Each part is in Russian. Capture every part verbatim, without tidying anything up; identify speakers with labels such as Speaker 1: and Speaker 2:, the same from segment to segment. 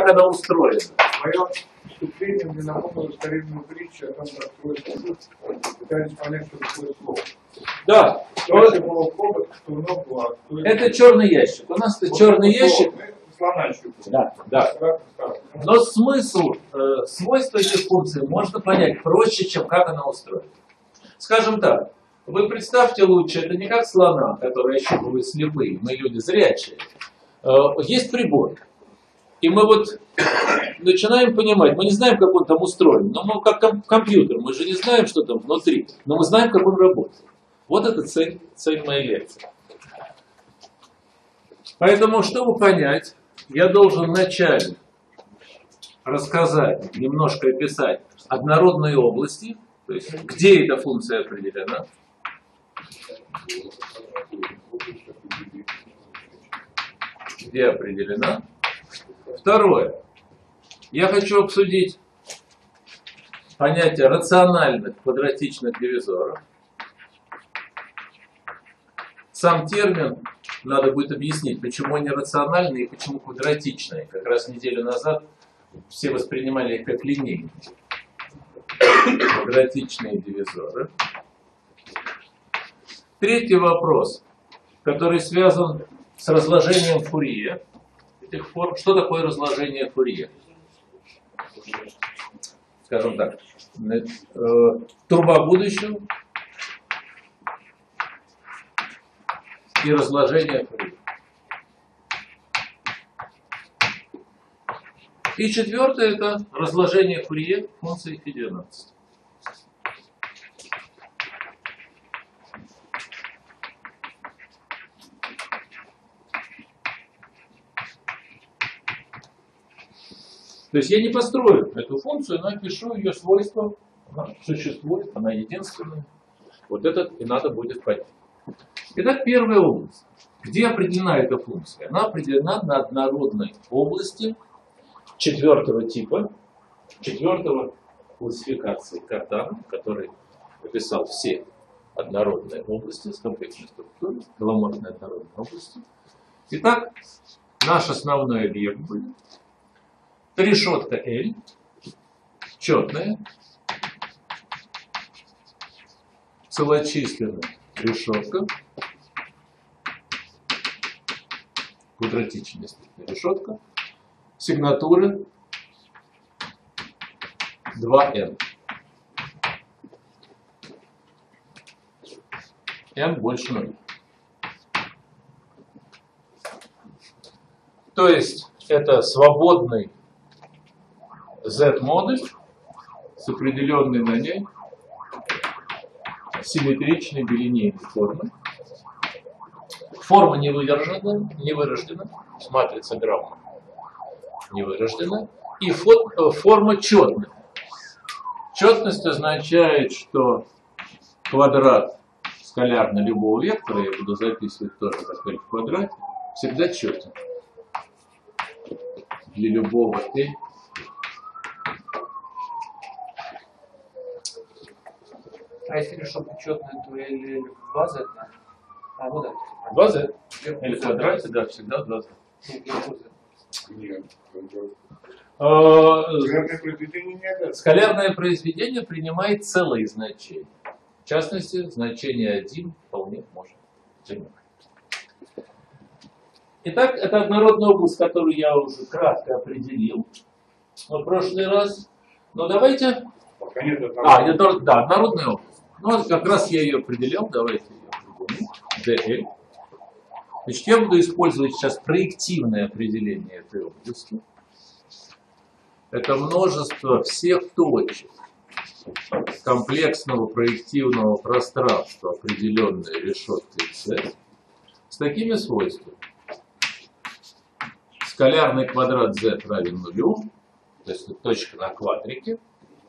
Speaker 1: как она устроена.
Speaker 2: Мое вступление мне напомнило старинную притчу о том, как строить суд, пытались понять, что такое слово.
Speaker 1: Да.
Speaker 2: Что это было хобот, что ног была.
Speaker 1: Это черный ящик. У нас это черный ящик.
Speaker 2: Слона щупал.
Speaker 1: Да, да. Но смысл, э, свойства этих функций можно понять проще, чем как она устроена. Скажем так, вы представьте лучше, это не как слона, который ощупывает слепые, мы люди зрячие. Э, есть прибор. И мы вот начинаем понимать, мы не знаем, как он там устроен, но мы как ком компьютер, мы же не знаем, что там внутри, но мы знаем, как он работает. Вот это цель, цель моей лекции. Поэтому, чтобы понять, я должен вначале рассказать, немножко описать однородные области, то есть где эта функция определена. Где определена. Второе. Я хочу обсудить понятие рациональных квадратичных дивизоров. Сам термин надо будет объяснить, почему они рациональные и почему квадратичные. Как раз неделю назад все воспринимали их как линейные. Квадратичные дивизоры. Третий вопрос, который связан с разложением Фурье этих форм. Что такое разложение Фурье? Скажем так, труба будущего и разложение Фурье. И четвертое — это разложение Фурье функции фи двенадцать. То есть я не построю эту функцию, но опишу ее свойства. Она существует, она единственная. Вот это и надо будет понять. Итак, первая область. Где определена эта функция? Она определена на однородной области четвертого типа, четвертого классификации Кардана, который описал все однородные области с комплексной структурой, голоморфные однородные области. Итак, наш основной объект будет решетка L, четная, целочисленная решетка, квадратичная решетка, сигнатуры два эн. N больше нуля. То есть это свободный Z-модуль с определенной на ней симметричной билинейной формой. Форма не выражена, не вырождена, матрица Грамма не вырождена, и форма четная. Четность означает, что квадрат скалярно любого вектора, я буду записывать тоже как L в квадрате, всегда четен. Для любого L.
Speaker 3: А если решетка четная, то L два Z? А, ну да.
Speaker 1: два Z? L в квадрате, да, всегда два Z.
Speaker 2: Нет.
Speaker 1: Скалярное произведение принимает целые значения. В частности, значение один вполне может принимать. Итак, это однородная область, которую я уже кратко определил в прошлый раз. Но давайте...
Speaker 2: Пока нет
Speaker 1: а, это, да, однородная область. Ну, вот как раз я ее определил. Давайте ее определим. ди эл. Значит, я буду использовать сейчас проективное определение этой области. Это множество всех точек комплексного проективного пространства, определенной решеткой Z, с такими свойствами. Скалярный квадрат Z равен нулю, то есть это точка на квадрике.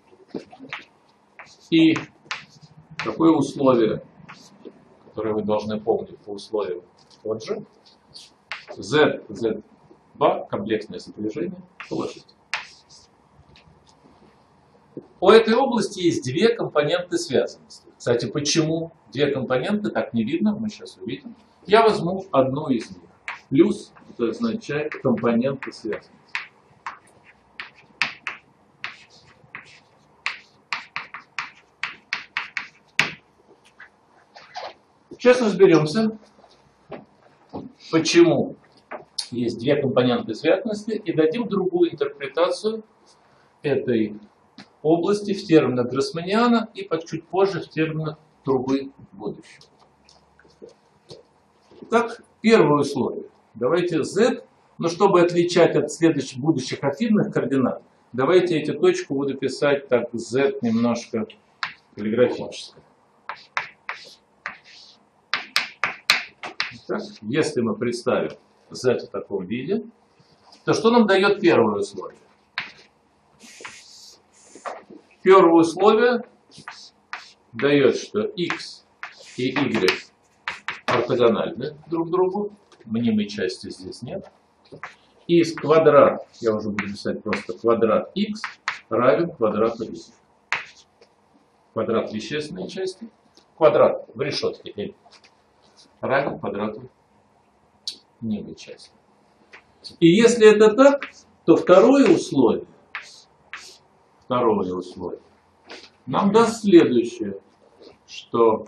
Speaker 1: И какое условие, которое вы должны помнить по условию вот же, Z, Z два, комплексное сопряжение, положительное. У этой области есть две компоненты связанности. Кстати, почему две компоненты, так не видно, мы сейчас увидим. Я возьму одну из них. Плюс, это означает компоненты связанности. Сейчас разберемся, почему есть две компоненты связности, и дадим другую интерпретацию этой области в терминах Гроссманиана и чуть позже в терминах трубы будущего. Так, первое условие. Давайте z, но чтобы отличать от следующих будущих афинных координат, давайте эти точки буду писать так, z немножко каллиграфически. Так, если мы представим z в таком виде, то что нам дает первое условие? Первое условие дает, что x и y ортогональны друг другу, мнимой части здесь нет. И из квадрат, я уже буду писать просто квадрат x равен квадрату y. Квадрат вещественной части, квадрат в решетке L равен квадрату мнимой части. И если это так, то второе условие, второе условие нам даст следующее, что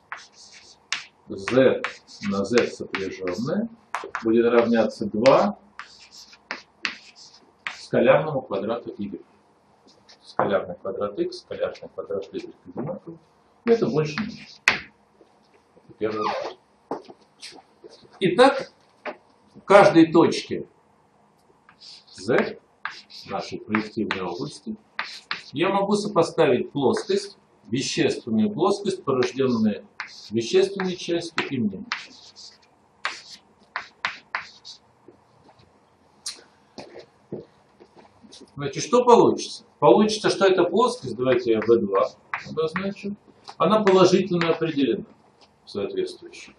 Speaker 1: z на z сопряженное будет равняться два скалярному квадрату y. Скалярный квадрат x, скалярный квадрат y одинаковый. И это больше не нужно. Первое. Итак, в каждой точке z нашей проективной области я могу сопоставить плоскость, вещественную плоскость, порожденную вещественной частью и мнимой. Значит, что получится? Получится, что эта плоскость, давайте я вэ два обозначу, она положительно определена соответствующей.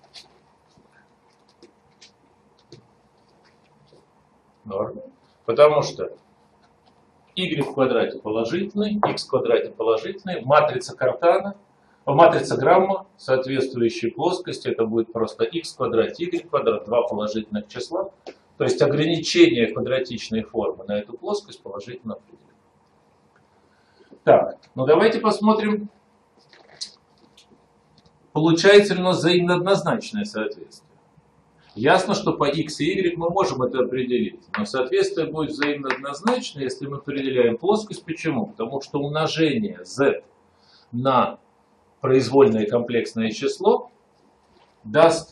Speaker 1: Норм. Потому что y в квадрате положительный, x в квадрате положительный, матрица Картана, матрица Грамма, соответствующей плоскости, это будет просто x в квадрате, y в квадрате, два положительных числа. То есть ограничение квадратичной формы на эту плоскость положительно определено. Так, ну давайте посмотрим, получается ли у нас взаимно однозначное соответствие. Ясно, что по x и y мы можем это определить, но соответствие будет взаимно однозначно, если мы определяем плоскость. Почему? Потому что умножение z на произвольное комплексное число даст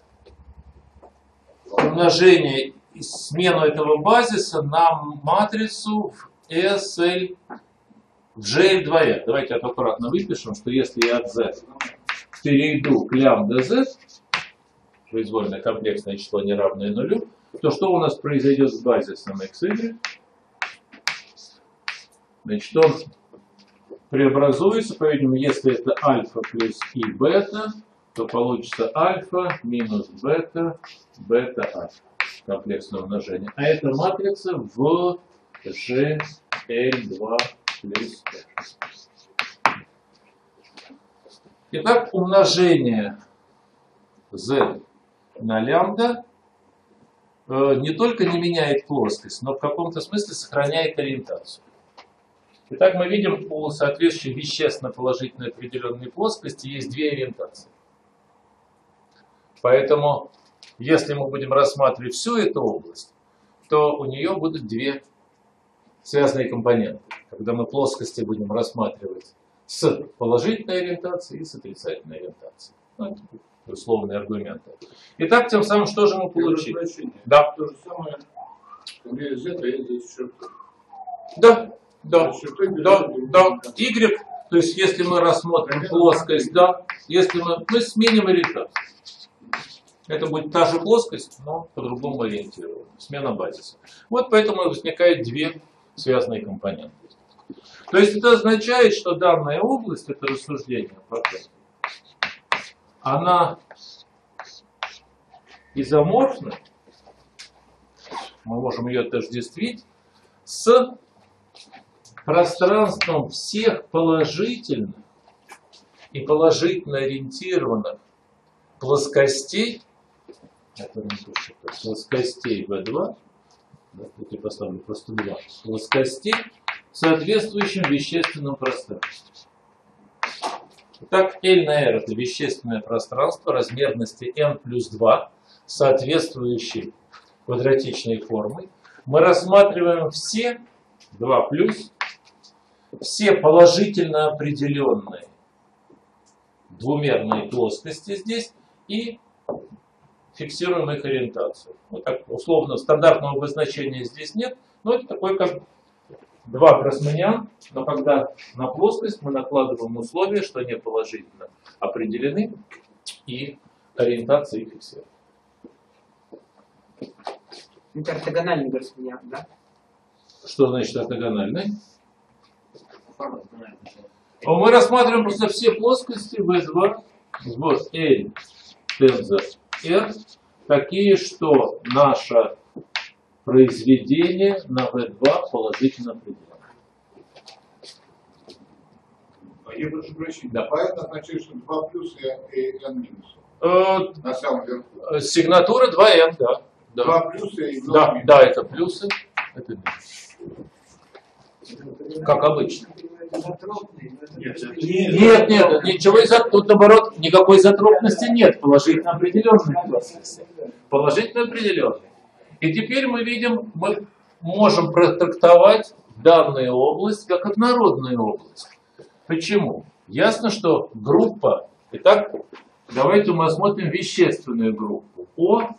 Speaker 1: умножение, смену этого базиса на матрицу в эс эл, в джей эл двояк. Давайте аккуратно выпишем, что если я от z перейду к лямбда z, произвольное комплексное число неравное нулю, то что у нас произойдет с базисом xy? Значит, он преобразуется, по-видимому, если это альфа плюс и бета, то получится альфа минус бета, бета альфа. Комплексное умножение. А это матрица в джей эл два плюс r. Итак, умножение z на лямбда э, не только не меняет плоскость, но в каком-то смысле сохраняет ориентацию. Итак, мы видим, у соответствующей вещественно положительной определенной плоскости есть две ориентации. Поэтому, если мы будем рассматривать всю эту область, то у нее будут две связанные компоненты. Когда мы плоскости будем рассматривать с положительной ориентацией и с отрицательной ориентацией. Ну, это условные аргументы. Итак, тем самым, что же мы получили? Да.
Speaker 2: То же самое, где z, а здесь черта.
Speaker 1: Да, да, да, да. Y, то есть, если мы рассмотрим плоскость, да, если мы, мы сменим ориентацию. Это будет та же плоскость, но по-другому ориентирована. Смена базиса. Вот поэтому возникают две связанные компоненты. То есть это означает, что данная область, это рассуждение пока, она изоморфна, мы можем ее отождествить с пространством всех положительных и положительно ориентированных плоскостей, это не пишет, плоскостей вэ два, да, тут я поставлю просто два, плоскостей в соответствующем вещественном пространстве. Итак, L на R это вещественное пространство размерности n плюс два, соответствующей квадратичной формой. Мы рассматриваем все два плюс, все положительно определенные двумерные плоскости здесь и фиксируем их ориентацию. Вот так, условно, стандартного обозначения здесь нет, но это такой как два гроссманиан, но когда на плоскость мы накладываем условия, что они положительно определены и ориентация их фиксирует.
Speaker 4: Это ортогональный гроссманиан, да?
Speaker 1: Что значит ортогональный? Мы рассматриваем просто все плоскости вэ два, вот L тензор R, такие, что наше произведение на вэ два положительно определено.
Speaker 2: Я прошу прощения.
Speaker 1: Да.
Speaker 2: Поэтому означает, что два плюс и n минус.
Speaker 1: Э,
Speaker 2: На самом верху.
Speaker 1: Сигнатура два эн, да. Да.
Speaker 2: Два плюса и два
Speaker 1: Да,
Speaker 2: минуса.
Speaker 1: да, это плюсы, это минусы. Как обычно. Нет, нет, ничего из тут наоборот, никакой изотропности нет, положительно определенной плоскости. Положительно определенной. И теперь мы видим, мы можем протрактовать данную область как однородную область. Почему? Ясно, что группа, итак, давайте мы осмотрим вещественную группу О,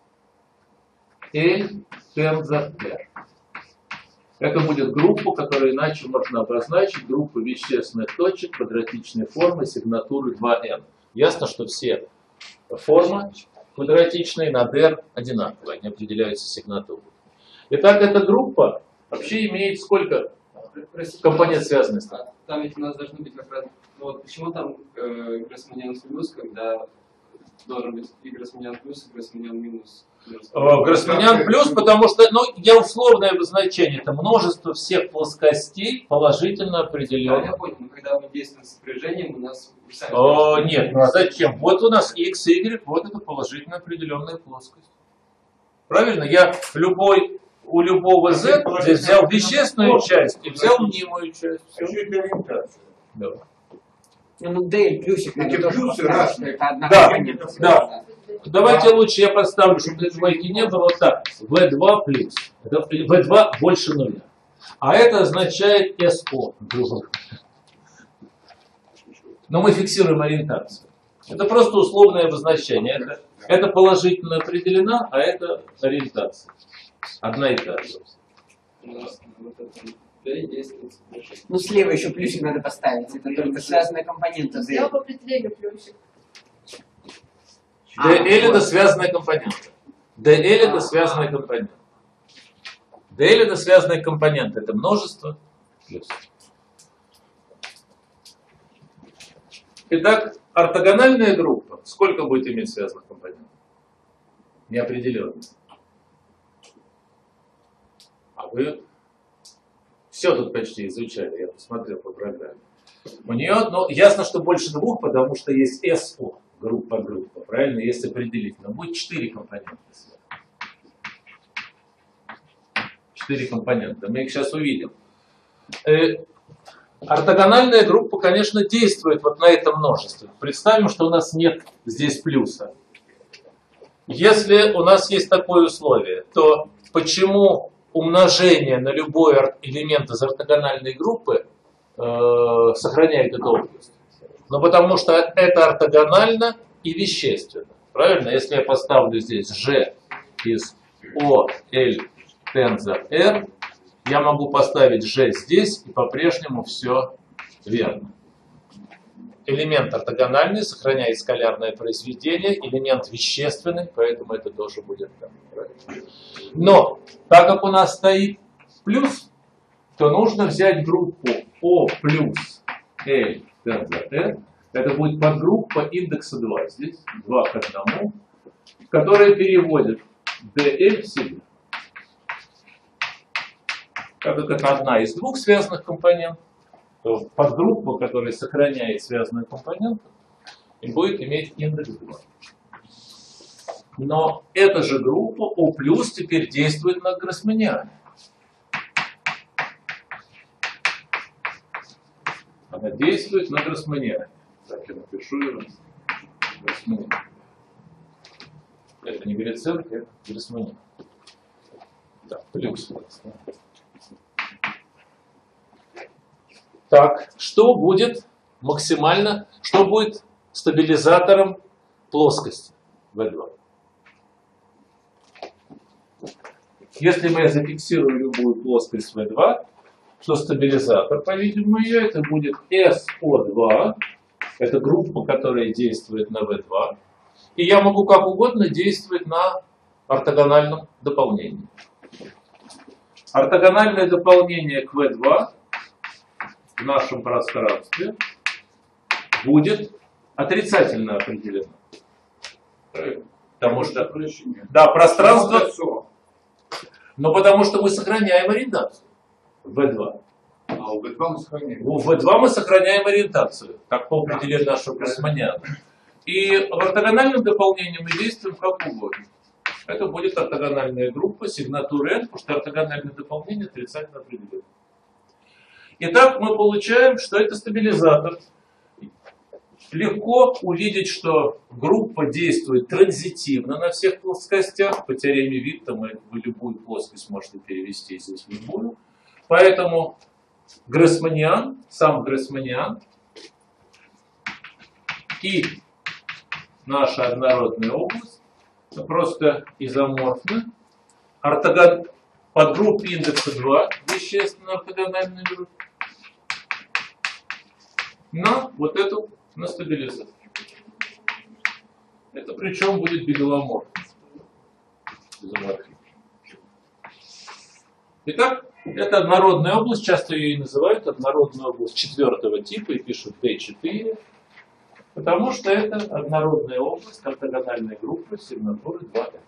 Speaker 1: L, тензор R. Это будет группа, которую иначе можно обозначить группу вещественных точек квадратичной формы сигнатуры два эн. Ясно, что все формы квадратичные над R одинаковые, они определяются сигнатурой. Итак, эта группа вообще имеет сколько компонент связанности?
Speaker 5: Там ведь у нас должны быть как раз... Ну, вот почему там э, гроссманиан плюс, когда должен быть и гроссманиан плюс, и гроссманиан минус?
Speaker 1: Гроссманиан плюс, потому что, ну, я условное обозначение, это множество всех плоскостей положительно
Speaker 5: Да,
Speaker 1: определенных.
Speaker 5: я понял, но когда мы действуем с сопряжением, у нас... сами
Speaker 1: О,
Speaker 5: просто-
Speaker 1: нет, ну а зачем? Вот у нас x, y, вот это положительно определенная плоскость. Правильно? Я любой, у любого z здесь взял вещественную часть и взял мнимую часть.
Speaker 2: А еще это ориентация.
Speaker 1: Да.
Speaker 4: Ну, D плюсик надо
Speaker 2: Эти
Speaker 4: тоже
Speaker 2: плюсы
Speaker 4: поставить,
Speaker 2: разные.
Speaker 4: что это одна
Speaker 1: Да,
Speaker 4: компонента.
Speaker 1: да. Давайте лучше я поставлю, чтобы этой двойки не было вот так. вэ два плюс. Это вэ два больше нуля. А это означает эс о. Но мы фиксируем ориентацию. Это просто условное обозначение. Это, это положительно определена, а это ориентация. Одна и та же.
Speaker 5: У нас вот это D действует сопряжение.
Speaker 4: Ну, слева еще плюсик надо поставить. Это только связанная компонента D.
Speaker 6: Я по определению плюсик.
Speaker 1: dl это связанная компонента. dl это связанная компонента. dl это связанная компонента. Это множество плюс. Итак, ортогональная группа. Сколько будет иметь связанных компонентов? Неопределенно. А вы все тут почти изучали, я посмотрел по программе. У нее, ну, ясно, что больше двух, потому что есть эс о, группа-группа, правильно, есть определительно. Будет четыре компонента. Четыре компонента. Мы их сейчас увидим. Э, ортогональная группа, конечно, действует вот на этом множестве. Представим, что у нас нет здесь плюса. Если у нас есть такое условие, то почему умножение на любой элемент из ортогональной группы э, сохраняет эту область? Ну, потому что это ортогонально и вещественно. Правильно? Если я поставлю здесь G из O, L, тензор R, я могу поставить G здесь, и по-прежнему все верно. Элемент ортогональный сохраняет скалярное произведение, элемент вещественный, поэтому это тоже будет там. Правильно? Но, так как у нас стоит плюс, то нужно взять группу O плюс L тензор R. Это будет подгруппа индекса два. Здесь два к одному, которая переводит dl в себя. Так как это одна из двух связанных компонентов, то подгруппа, которая сохраняет связанную компоненту, и будет иметь индекс два. Но эта же группа O плюс теперь действует на гроссманиане. Она действует на гроссманиане. Так, я напишу его. Гроссманиан. Это не Гриценко, это Гроссманиан. Так, плюс. Так, что будет максимально, что будет стабилизатором плоскости вэ два? Если мы зафиксируем любую плоскость вэ два, то стабилизатор, по-видимому, ее, это будет эс о два, это группа, которая действует на вэ два, и я могу как угодно действовать на ортогональном дополнении. Ортогональное дополнение к вэ два в нашем пространстве будет отрицательно определено. Потому что, да, пространство, но потому что мы сохраняем ориентацию в вэ два.
Speaker 2: А у вэ два мы сохраняем.
Speaker 1: В вэ два мы сохраняем ориентацию, как по определению нашего Гроссманиана. И в ортогональном дополнении мы действуем как угодно. Это будет ортогональная группа сигнатуры n, потому что ортогональное дополнение отрицательно определено. Итак, мы получаем, что это стабилизатор. Легко увидеть, что группа действует транзитивно на всех плоскостях. По теореме Витта вы любую плоскость можете перевести здесь в любую. Поэтому Гроссманиан, сам Гроссманиан и наша однородная область просто изоморфны. Ортогон... Подгруппе индекса два вещественно ортогональной группы на вот эту, на стабилизатор. Это причем будет бегаломорфно. Итак, это однородная область, часто ее и называют однородная область четвертого типа и пишут тэ четыре, потому что это однородная область ортогональной группы сигнатуры два эн.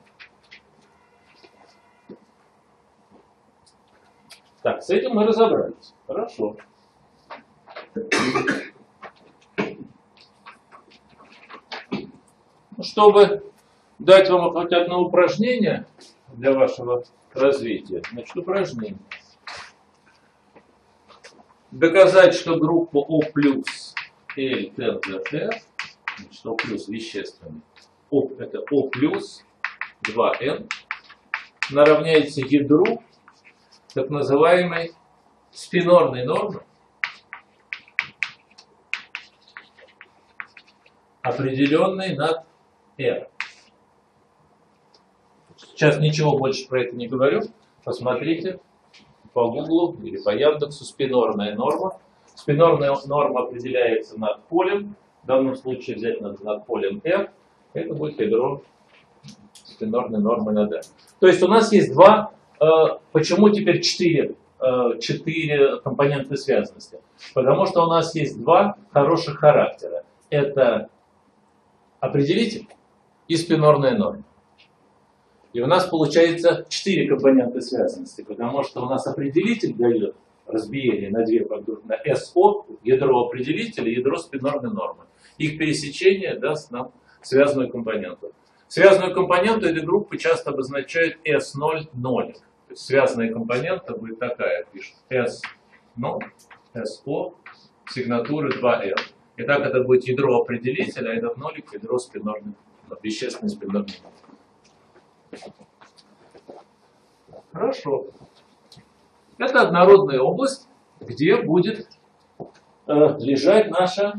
Speaker 1: Так, с этим мы разобрались. Хорошо. Чтобы дать вам хоть одно упражнение для вашего развития, значит, упражнение. Доказать, что группа О плюс L тензор F, значит, О плюс вещественный, О, это О плюс два эн, наравняется ядру так называемой спинорной нормы, определенной над R. Сейчас ничего больше про это не говорю. Посмотрите по Гуглу или по Яндексу спинорная норма. Спинорная норма определяется над полем. В данном случае взять надо над полем R. Это будет ядро спинорной нормы над R. То есть у нас есть два. Почему теперь четыре, четыре компоненты связанности? Потому что у нас есть два хороших характера. Это определитель и спинорная норма. И у нас получается четыре компонента связанности, потому что у нас определитель дает разбиение на две подгруппы, на эс о, ядро определителя и ядро спинорной нормы. Их пересечение даст нам связанную компоненту. Связанную компоненту этой группы часто обозначают эс ноль нолик. То есть связанная компонента будет такая, пишет эс ноль, эс о, сигнатуры два эн. Итак, это будет ядро определителя, а этот нолик ядро спинорной, вещественной спинорной. Хорошо. Это однородная область, где будет э, лежать наша,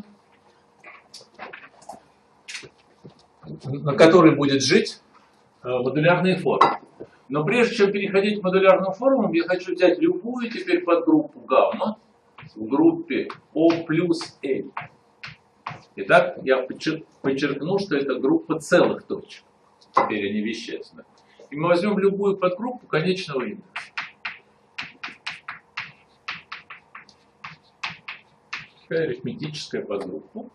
Speaker 1: на которой будет жить э, модулярные формы. Но прежде чем переходить к модулярным формам, я хочу взять любую теперь подгруппу гамма в группе О плюс L. Итак, я подчеркну, что это группа целых точек. Теперь они вещественные. И мы возьмем любую подгруппу конечного индекса. Такая арифметическая подгруппа.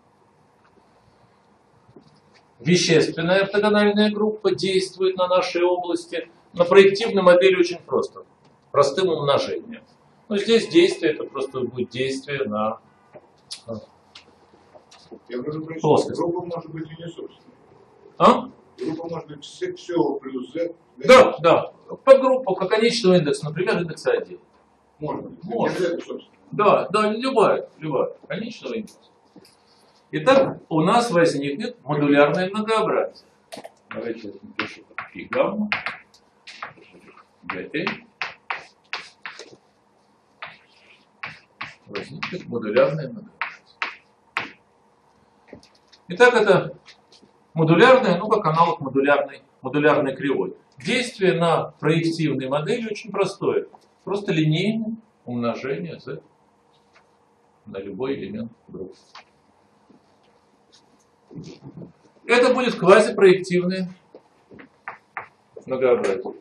Speaker 1: Вещественная ортогональная группа действует на нашей области. На проективной модели очень просто. Простым умножением. Но здесь действие, это просто будет действие на плоскость.
Speaker 2: Группа может быть и не собственная.
Speaker 1: А?
Speaker 2: Группа может быть все плюс Z.
Speaker 1: Да, да. Подгруппа как конечного индекса, например, индекса один.
Speaker 2: Может быть.
Speaker 1: Может.
Speaker 2: Это, собственно.
Speaker 1: Да, да, любая, любая. Конечного индекса. Итак, у нас возникнет модулярное многообразие. Давайте я напишу и гамма, dl. Возникнет модулярное многообразие. Итак, это модулярное, ну как аналог модулярной, модулярной кривой. Действие на проективной модели очень простое. Просто линейное умножение z на любой элемент группы. Это будет квазипроективное многообразие.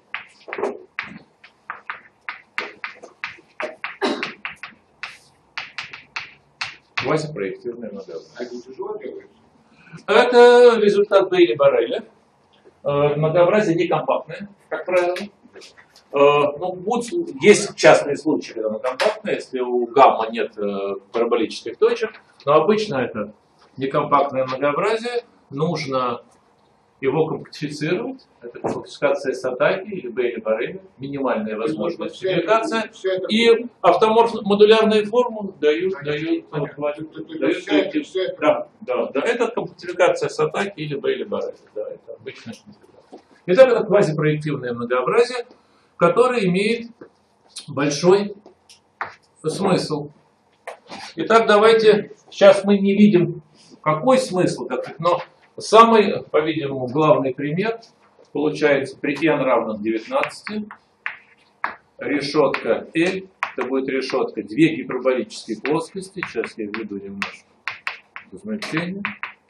Speaker 1: Квазипроективное многообразие.
Speaker 2: А это тяжело делается?
Speaker 1: Это результат Бейли-Борреля. Многообразие некомпактное, как правило. Ну, будь, есть частные случаи, когда оно компактное, если у гамма нет параболических точек, но обычно это некомпактное многообразие, нужно его компактифицировать. Это компактификация Сатаки или Бейли-Борреля, минимальная возможная компактификация. И автоморфно-модулярные формулы дают, дают, дают, дают да, да, да, это компактификация Сатаки или Бейли-Борреля. Да, это обычная компактификация. Итак, это квазипроективное многообразие, которое имеет большой смысл. Итак, давайте, сейчас мы не видим, какой смысл, но самый, по-видимому, главный пример получается при n равном девятнадцати. Решетка L, это будет решетка две гиперболические плоскости. Сейчас я введу немножко значение.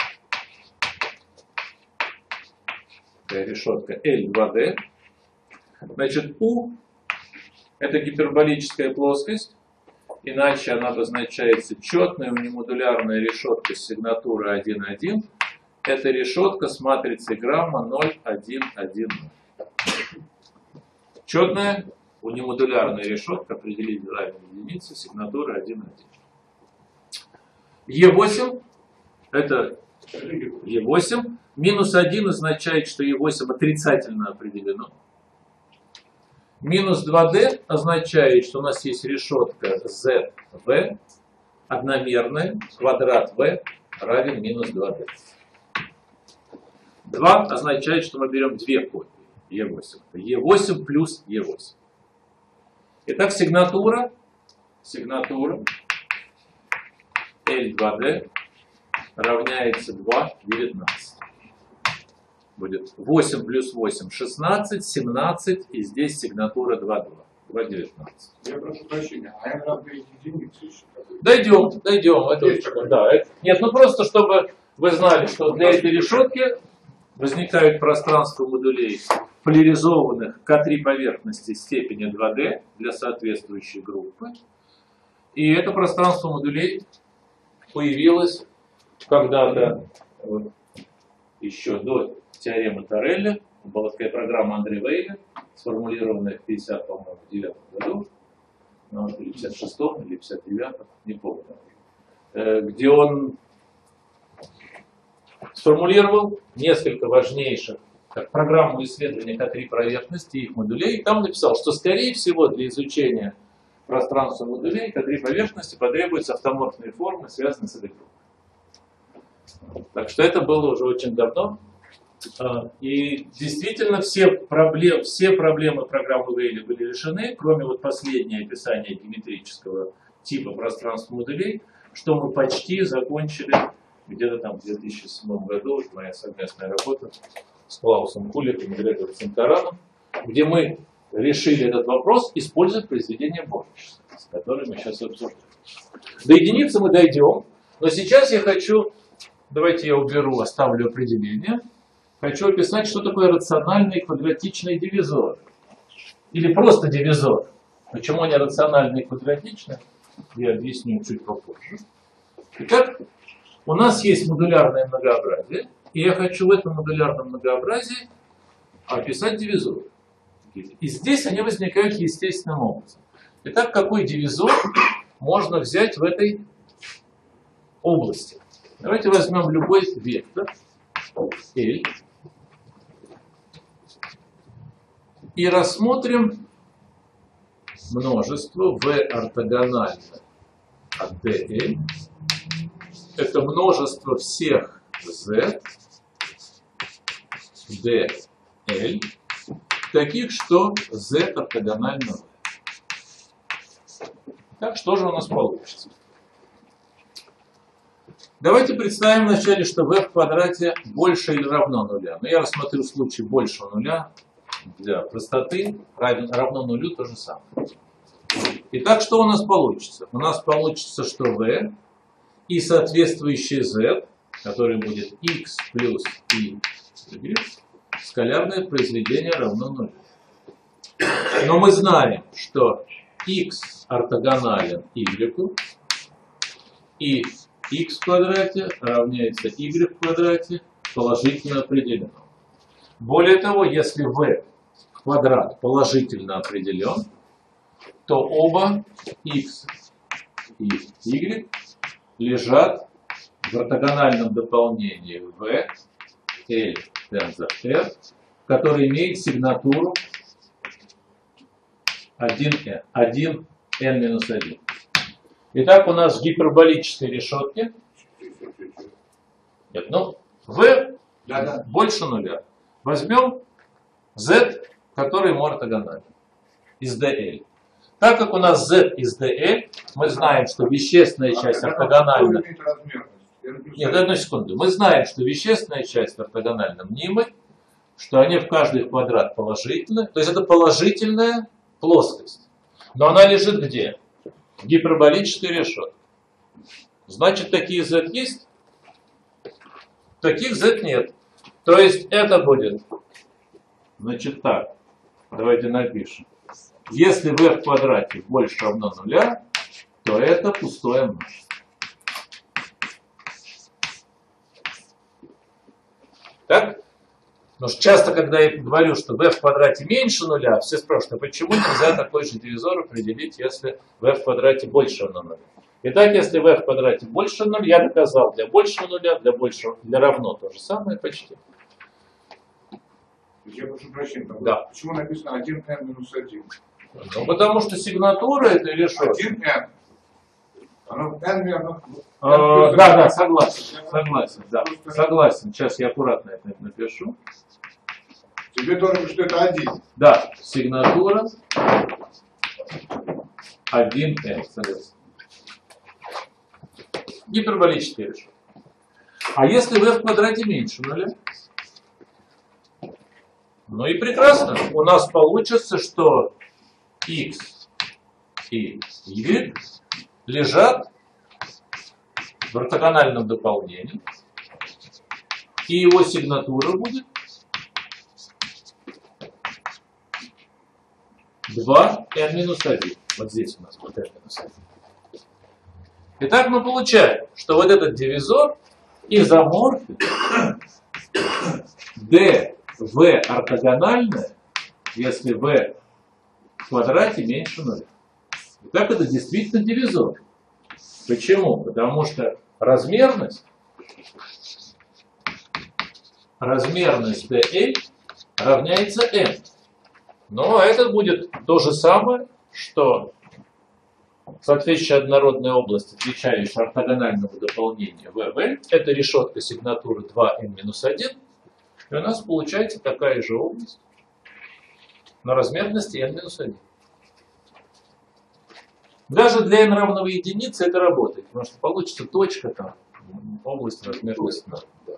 Speaker 1: Решетка L два D. Значит, U это гиперболическая плоскость, иначе она обозначается четная унимодулярная решетка с сигнатурой один один. Это решетка с матрицей грамма ноль один один ноль. Четная унимодулярная решетка, определить равен единице, сигнатура один один. Е восемь это Е восемь. Минус один означает, что Е восемь отрицательно определено. Минус два дэ означает, что у нас есть решетка зет вэ, одномерная, квадрат вэ равен минус два дэ. два означает, что мы берем две копии Е восемь. Е восемь плюс Е восемь. Итак, сигнатура, сигнатура Л два дэ равняется два девятнадцать. Будет восемь плюс восемь шестнадцать, семнадцать, и здесь сигнатура два два. два девятнадцать.
Speaker 2: Я прошу прощения, а я правда единицы еще.
Speaker 1: Дойдем, дойдем. Это очень, да, это, нет, ну просто чтобы вы знали, что для этой решетки возникают пространства модулей, поляризованных к три поверхности степени два дэ для соответствующей группы. И это пространство модулей появилось когда-то вот, еще до теоремы Торелля. Была такая программа Андре Вейля, сформулированная в пятьдесят девятом году, ну, или пятьдесят шестом, или пятьдесят девятом, не помню, где он сформулировал несколько важнейших как программу исследования к три поверхности и их модулей, и там написал, что скорее всего для изучения пространства модулей к три поверхности потребуются автоморфные формы, связанные с этой группой. Так что это было уже очень давно. И действительно все проблемы, все проблемы программы Вейля были решены, кроме вот последнего описания геометрического типа пространства модулей, что мы почти закончили где-то там в две тысячи седьмом году, моя совместная работа с Клаусом Куликом и Грегором Цинкараном, где мы решили этот вопрос, используя произведение Борнхейма, с которым мы сейчас обсуждаем. До единицы мы дойдем, но сейчас я хочу, давайте я уберу, оставлю определение. Хочу описать, что такое рациональный квадратичный дивизор. Или просто дивизор. Почему они рациональные и квадратичные, я объясню чуть попозже. Итак, у нас есть модулярное многообразие, и я хочу в этом модулярном многообразии описать дивизор. И здесь они возникают естественным образом. Итак, какой дивизор можно взять в этой области? Давайте возьмем любой вектор L. И рассмотрим множество V ортогонально от dl. это множество всех z, dl, таких, что z ортогонально v. Так, что же у нас получится? Давайте представим вначале, что v в квадрате больше или равно нуля. Но я рассмотрю случай больше нуля. Для простоты равен, равно нулю то же самое. Итак, что у нас получится? У нас получится, что v и соответствующий z, который будет x плюс y, скалярное произведение равно нулю. Но мы знаем, что x ортогонален y, и x в квадрате равняется y в квадрате положительно определено. Более того, если v в квадрат положительно определен, то оба x и y лежат в ортогональном дополнении v, l, тензор r, который имеет сигнатуру один n, один n минус один. Итак, у нас в гиперболической решетке нет, ну, v
Speaker 2: Да, да.
Speaker 1: больше нуля. Возьмем z, который ему ортогонален, из dl. Так как у нас z из dl, мы знаем, что вещественная часть ортогональна. Нет, одну секунду. Мы знаем, что вещественная часть ортогональна мнимой, что они в каждый квадрат положительны. То есть это положительная плоскость. Но она лежит где? В гиперболической решетке. Значит, такие z есть? Таких z нет. То есть это будет, значит так, давайте напишем. Если v в квадрате больше равно нуля, то это пустое множество. Так? Но часто, когда я говорю, что v в квадрате меньше нуля, все спрашивают, а почему нельзя такой же дивизор определить, если v в квадрате больше равно нуля? Итак, если v в квадрате больше нуля, я доказал для большего нуля, для большего, для равно то же самое почти.
Speaker 2: Я прошу прощения,
Speaker 1: да.
Speaker 2: Почему написано один эн минус один?
Speaker 1: Ну, потому что сигнатура это решетка.
Speaker 2: один эн. Оно n верно.
Speaker 1: А, да, да, согласен, согласен, да, согласен. Сейчас я аккуратно это напишу.
Speaker 2: Тебе тоже, что это один.
Speaker 1: Да, сигнатура один эн, согласен. Гиперболический решетка. А если v в квадрате меньше нуля? Ну и прекрасно. У нас получится, что x и y лежат в ортогональном дополнении. И его сигнатура будет два эн минус один. Вот здесь у нас вот эн минус один. Итак, мы получаем, что вот этот дивизор изоморфен dv ортогональное, если v в квадрате меньше нуля. Итак, это действительно дивизор. Почему? Потому что размерность, размерность dl равняется n. Но это будет то же самое, что соответствующая однородная область, отвечающая ортогональному дополнению вэ вэ, это решетка сигнатуры два эн минус один, и у нас получается такая же область на размерности эн минус один. Даже для n равного единице это работает, потому что получится точка там, область размерности. Да.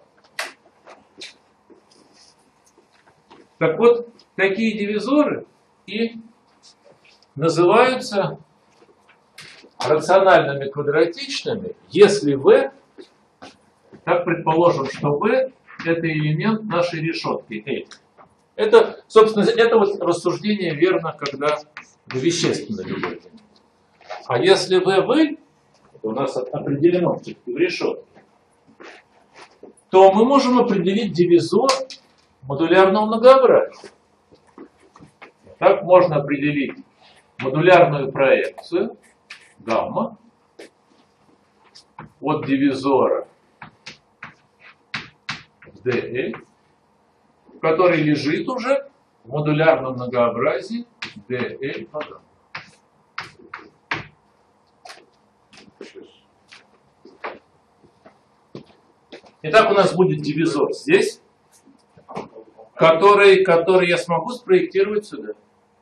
Speaker 1: Так вот, такие дивизоры и называются рациональными квадратичными, если v, так предположим, что v это элемент нашей решетки L. Это, собственно, это вот рассуждение верно, когда в вещественной любой. А если v в L, у нас определено в решетке, то мы можем определить дивизор модулярного многообразия. Так можно определить модулярную проекцию гамма от дивизора dl, который лежит уже в модулярном многообразии dl по гамма. Итак, у нас будет дивизор здесь, который, который я смогу спроектировать сюда.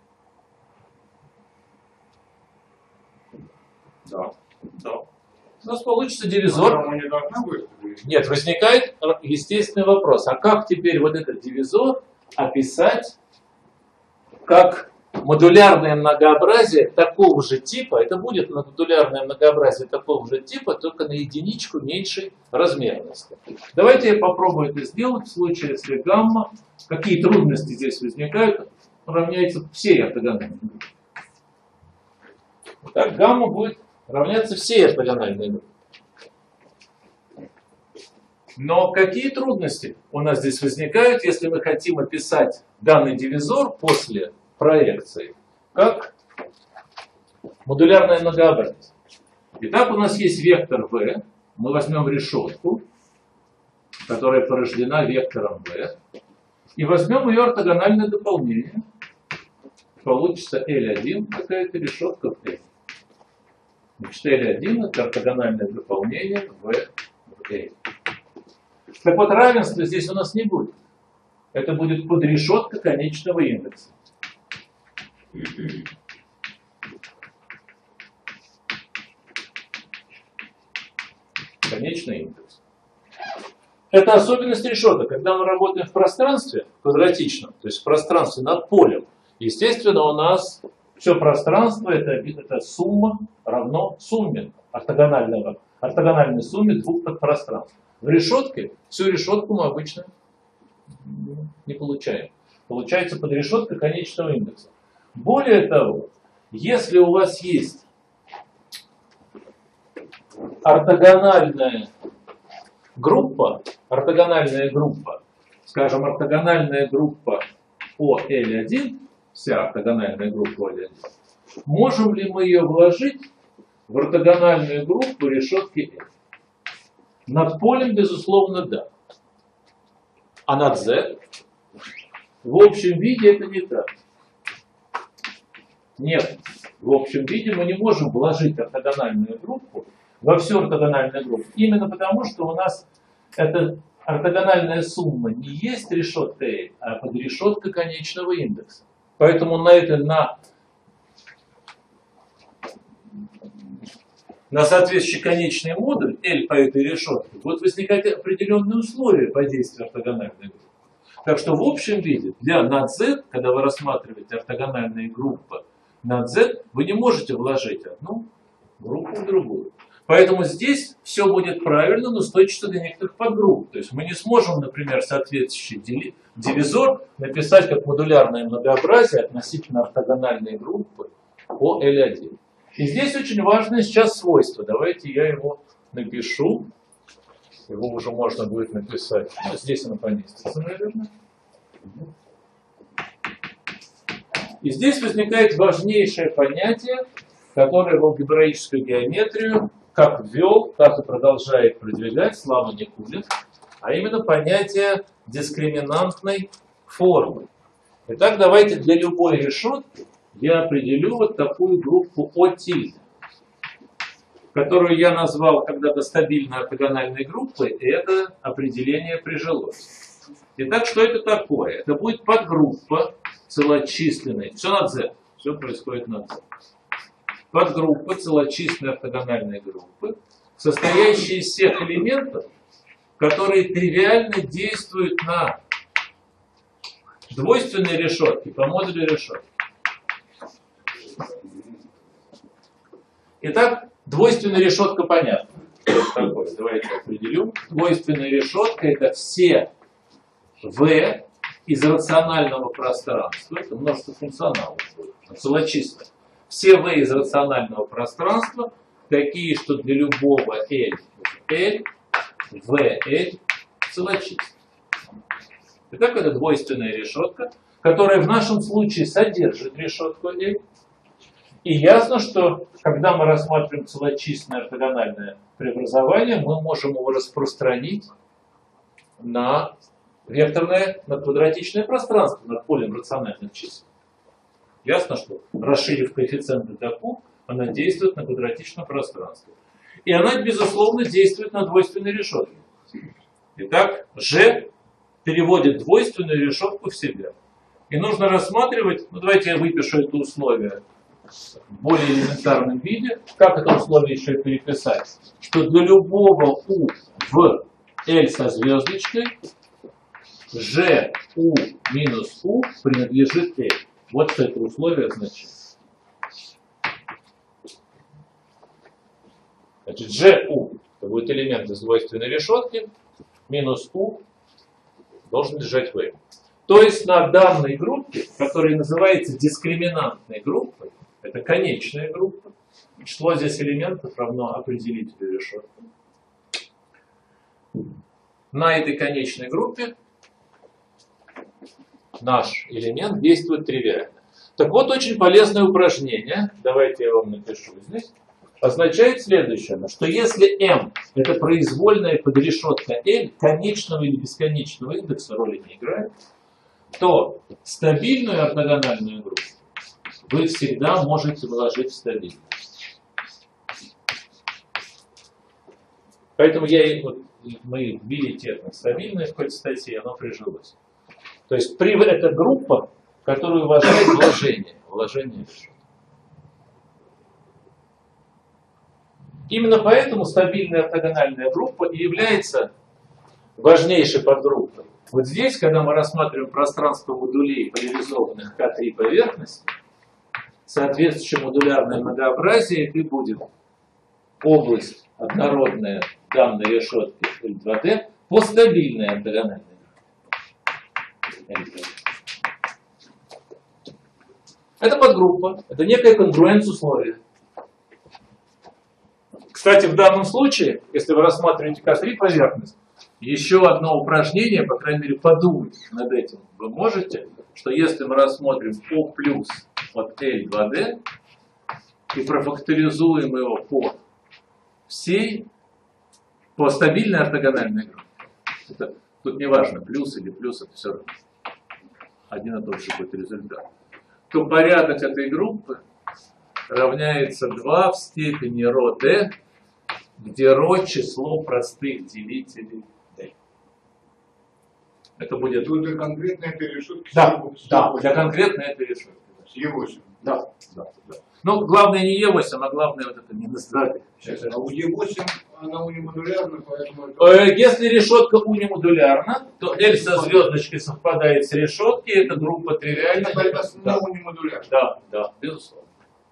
Speaker 1: Да, да. У нас получится дивизор.
Speaker 2: Она не должна быть?
Speaker 1: Нет, возникает естественный вопрос. А как теперь вот этот дивизор описать как модулярное многообразие такого же типа? Это будет модулярное многообразие такого же типа, только на единичку меньшей размерности. Давайте я попробую это сделать в случае, если гамма, какие трудности здесь возникают, равняется всей ортогональной группе. Так, гамма будет равняться всей ортогональной группе. Но какие трудности у нас здесь возникают, если мы хотим описать данный дивизор после проекции как модулярное многообразие? Итак, у нас есть вектор v, мы возьмем решетку, которая порождена вектором v, и возьмем ее ортогональное дополнение. Получится L один, какая-то решетка в L. Значит, L один это ортогональное дополнение v в L. Так вот, равенства здесь у нас не будет. Это будет подрешетка конечного индекса. Конечный индекс. Это особенность решеток. Когда мы работаем в пространстве квадратичном, то есть в пространстве над полем, естественно, у нас все пространство это, это сумма равно сумме ортогонального, ортогональной сумме двух подпространств. В решетке всю решетку мы обычно не получаем. Получается подрешетка конечного индекса. Более того, если у вас есть ортогональная группа, ортогональная группа, скажем, ортогональная группа О Л один, вся ортогональная группа О Л один, можем ли мы ее вложить в ортогональную группу решетки L? Над полем, безусловно, да. А над Z? В общем виде это не так. Нет, в общем виде мы не можем вложить ортогональную группу во всю ортогональную группу. Именно потому, что у нас эта ортогональная сумма не есть решетка L, а подрешетка конечного индекса. Поэтому на это, на, на соответствующий конечный модуль L по этой решетке будут возникать определенные условия по действию ортогональной группы. Так что в общем виде для над Z, когда вы рассматриваете ортогональные группы над Z, вы не можете вложить одну группу в другую. Поэтому здесь все будет правильно, но с точностью до некоторых подгрупп. То есть мы не сможем, например, соответствующий дивизор написать как модулярное многообразие относительно ортогональной группы О Л один. И здесь очень важное сейчас свойство. Давайте я его напишу. Его уже можно будет написать. Ну, здесь оно поместится, наверное. И здесь возникает важнейшее понятие, которое в алгебраическую геометрию как ввел, так и продолжает продвигать Слава Никулин, а именно понятие дискриминантной формы. Итак, давайте для любой решетки я определю вот такую группу О тильд, которую я назвал когда-то стабильной ортогональной группой, и это определение прижилось. Итак, что это такое? Это будет подгруппа целочисленной, все над Z, все происходит над Z. Подгруппа целочисленной ортогональной группы, состоящая из всех элементов, которые тривиально действуют на двойственные решетки по модулю решетки. Итак, двойственная решетка понятна. Что это такое? Давайте определю. Двойственная решетка это все V из рационального пространства, это множество функционалов, целочисленных. Все V из рационального пространства такие, что для любого L, L, V, L целочисленны. Итак, это двойственная решетка, которая в нашем случае содержит решетку L. И ясно, что когда мы рассматриваем целочисленное ортогональное преобразование, мы можем его распространить на векторное, на квадратичное пространство, над полем рациональных чисел. Ясно, что расширив коэффициенты до q, она действует на квадратичном пространстве. И она, безусловно, действует на двойственной решетке. Итак, G переводит двойственную решетку в себя. И нужно рассматривать, ну давайте я выпишу это условие в более элементарном виде. Как это условие еще переписать? Что для любого U в L со звездочкой G U минус U принадлежит L. Вот что это условие означает. Значит, G U это будет элемент из двойственной решетки, минус U должен лежать в L. То есть на данной группе, которая называется дискриминантной группой, это конечная группа, число здесь элементов равно определителю решетки. На этой конечной группе наш элемент действует тривиально. Так вот, очень полезное упражнение, давайте я вам напишу здесь, означает следующее, что если m это произвольная подрешетка L, конечного или бесконечного индекса роли не играет, то стабильную ортогональную группу вы всегда можете вложить в стабильность. Поэтому я, вот, мы ввели термин стабильная в какой-то статье, оно прижилось. То есть при, это группа, которая уважает вложение. Вложение решетки. Именно поэтому стабильная ортогональная группа и является важнейшей подгруппой. Вот здесь, когда мы рассматриваем пространство модулей поляризованных К три поверхности, соответствующее модулярное многообразие, это будет область однородная данной решетки L два D по стабильной ортогональной группе. Это подгруппа, это некая конгруенц условия. Кстати, в данном случае, если вы рассматриваете К три поверхность, еще одно упражнение, по крайней мере, подумать над этим вы можете, что если мы рассмотрим О плюс от L два D и профакторизуем его по всей, по стабильной ортогональной группе, это, тут не важно, плюс или плюс, это все равно один и тот же будет результат, то порядок этой группы равняется два в степени ρ d, где ρ число простых делителей d. Это будет...
Speaker 2: Тут для конкретной этой решетки.
Speaker 1: Да, да, для конкретной этой решетки.
Speaker 2: Е восемь.
Speaker 1: Да, да, да. Ну, главное не Е восемь, а главное вот это минус два.
Speaker 2: А у Е восемь она унимодулярна, поэтому... Это...
Speaker 1: Если решетка унимодулярна, то L со звездочкой совпадает с решеткой, это группа тривиальная.
Speaker 2: Это
Speaker 1: да.
Speaker 2: унимодулярна.
Speaker 1: Да, да, безусловно.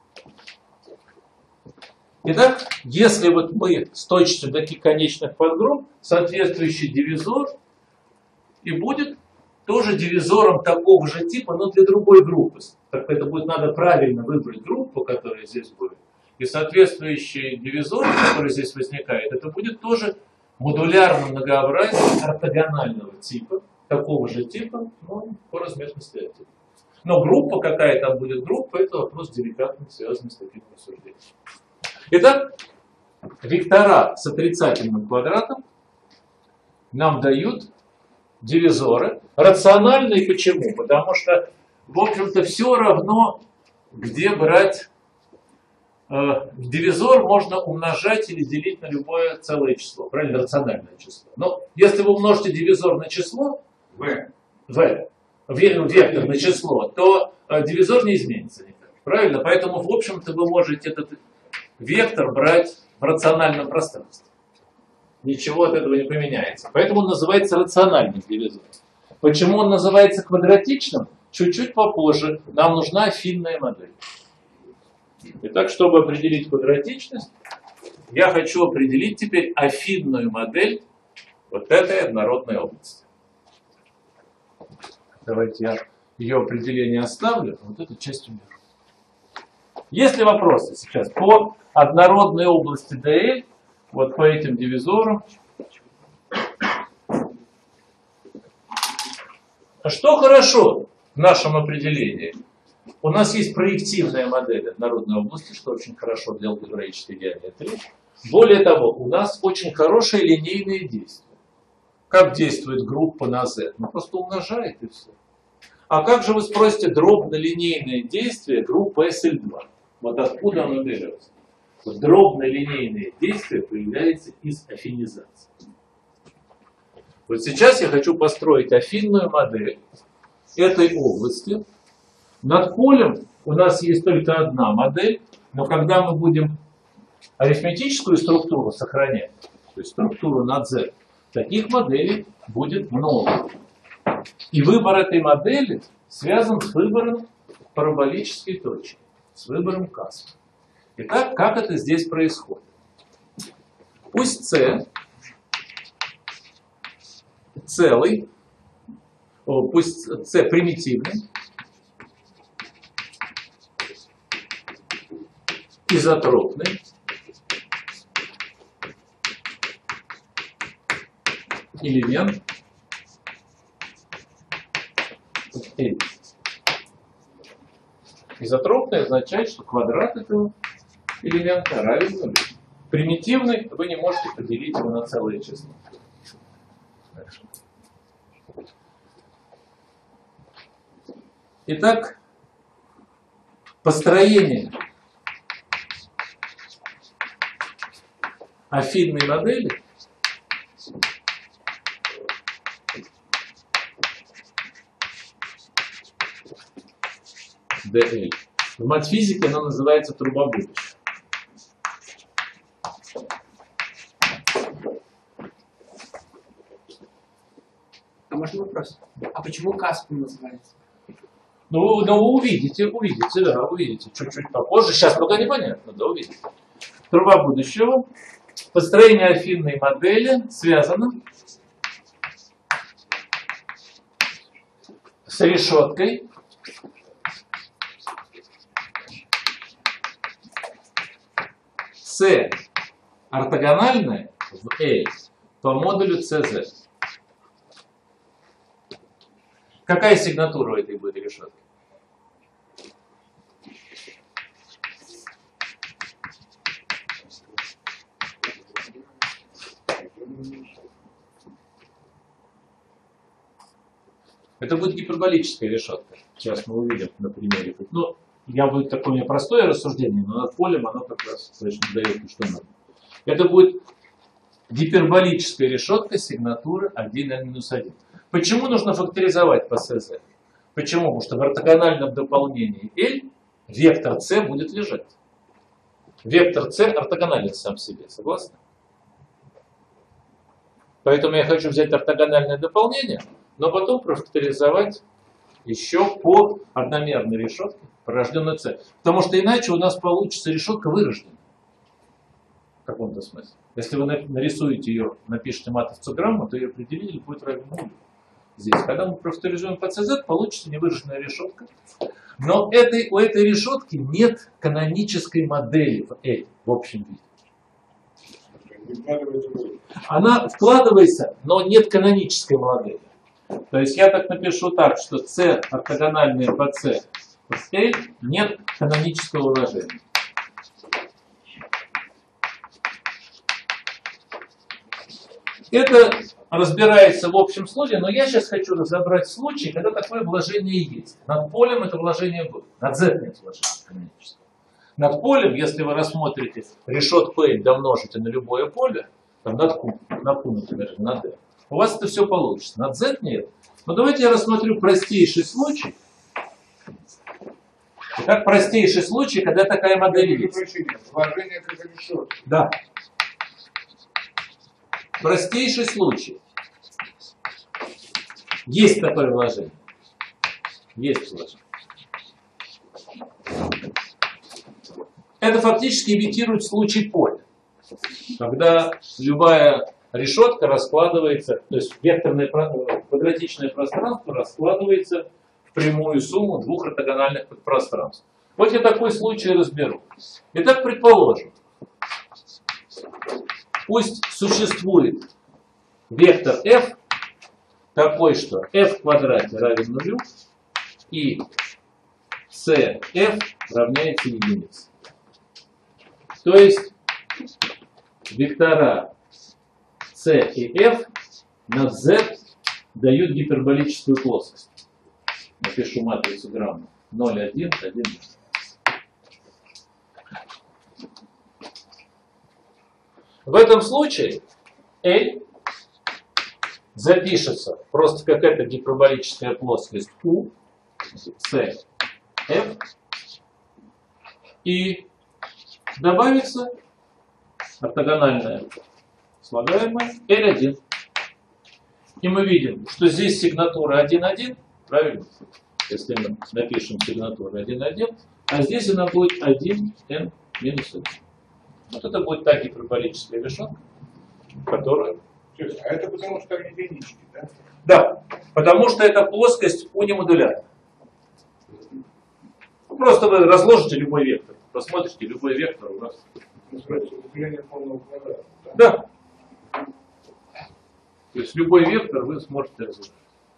Speaker 1: Итак, если вот мы сточим таких конечных подгрупп, соответствующий дивизор и будет тоже дивизором такого же типа, но для другой группы. Так это будет надо правильно выбрать группу, которая здесь будет. И соответствующий дивизор, который здесь возникает, это будет тоже модулярно многообразие ортогонального типа, такого же типа, но по размерности один. Но группа, какая там будет группа, это вопрос деликатный, связанный с таким рассуждением. Итак, вектора с отрицательным квадратом нам дают дивизоры. Рациональные почему? Потому что, в общем-то, все равно, где брать э, дивизор, можно умножать или делить на любое целое число. Правильно? Рациональное число. Но если вы умножите дивизор на число,
Speaker 2: В.
Speaker 1: В, вектор на число, то э, дивизор не изменится никак. Правильно? Поэтому, в общем-то, вы можете этот вектор брать в рациональном пространстве. Ничего от этого не поменяется. Поэтому он называется рациональным дивизором. Почему он называется квадратичным? Чуть-чуть попозже. Нам нужна афинная модель. Итак, чтобы определить квадратичность, я хочу определить теперь афинную модель вот этой однородной области. Давайте я ее определение оставлю, вот эту часть уберу. Есть ли вопросы сейчас по однородной области ди эл, вот по этим дивизорам? Что хорошо в нашем определении? У нас есть проективная модель однородной области, что очень хорошо для алгебраической геометрии. Более того, у нас очень хорошее линейное действие. Как действует группа на Z? Ну, просто умножает и все. А как же, вы спросите, дробно-линейное действие группы эс эл два? Вот откуда оно берется? Вот дробно-линейное действие появляется из афинизации. Вот сейчас я хочу построить афинную модель этой области. Над полем у нас есть только одна модель, но когда мы будем арифметическую структуру сохранять, то есть структуру над Z, таких моделей будет много. И выбор этой модели связан с выбором параболической точки, с выбором каспа. Итак, как это здесь происходит? Пусть C целый, о, пусть C примитивный, изотропный, элемент L. Изотропный означает, что квадрат этого элемента равен нулю. Примитивный вы не можете поделить его на целое число. Дальше. Итак, построение афинной модели ди эл. В матфизике она называется труба будущего.
Speaker 4: А можно вопрос? А почему каспом называется?
Speaker 1: Ну, ну, вы увидите, увидите, да, увидите. Чуть-чуть попозже. Сейчас пока непонятно, да, увидите. Труба будущего. Построение афинной модели связано с решеткой С ортогональная в L по модулю си зет. Какая сигнатура у этой будет решетки? Это будет гиперболическая решетка. Сейчас мы увидим на примере. Ну, я будет такое у меня простое рассуждение, но над полем оно как раз точно дает, что надо. Это будет гиперболическая решетка сигнатуры один эн минус один. Почему нужно факторизовать по си зет? Почему? Потому что в ортогональном дополнении L вектор c будет лежать. Вектор c ортогонален сам себе, согласны? Поэтому я хочу взять ортогональное дополнение, но потом профакторизовать еще по одномерной решетке, порожденной c. Потому что иначе у нас получится решетка вырожденная. В каком-то смысле. Если вы нарисуете ее, напишите матовцу грамма, то ее определение будет равен нулю. Здесь, когда мы профакторизуем по си зет, получится невыраженная решетка. Но этой, у этой решетки нет канонической модели в L в общем виде. Она вкладывается, но нет канонической модели. То есть я так напишу так, что C ортогональная по C с L нет канонического уложения. Это разбирается в общем слое, но я сейчас хочу разобрать случай, когда такое вложение есть. Над полем это вложение будет, над Z нет вложения канонического. Над полем, если вы рассмотрите решетку L, домножите на любое поле, там над Q, на Q, например, на D, у вас это все получится. Над Z нет. Но давайте я рассмотрю простейший случай. Итак, простейший случай, когда такая модель есть.
Speaker 2: Вложение как решетка.
Speaker 1: Да. Простейший случай. Есть такое вложение. Есть вложение. Это фактически имитирует случай поля. Когда любая решетка раскладывается, то есть векторное квадратичное пространство раскладывается в прямую сумму двух ортогональных подпространств. Вот я такой случай разберу. Итак, предположим, пусть существует вектор f такой, что f в квадрате равен нулю и cf равняется единице. То есть вектора c и f над z дают гиперболическую плоскость. Напишу матрицу грамма. ноль, один, один. В этом случае L запишется просто как эта гиперболическая плоскость U, C, F, и добавится ортогональная слагаемая L один. И мы видим, что здесь сигнатура один один, правильно? Если мы напишем сигнатуру один один, а здесь она будет один эн минус один. Вот это будет та гиперболическая решетка, которая...
Speaker 2: А это потому что там единички, да?
Speaker 1: Да, потому что это плоскость унимодулярна. Просто вы разложите любой вектор, посмотрите, любой вектор у нас...
Speaker 2: Называется углубление полного квадрата.
Speaker 1: Да. То есть любой вектор вы сможете разложить.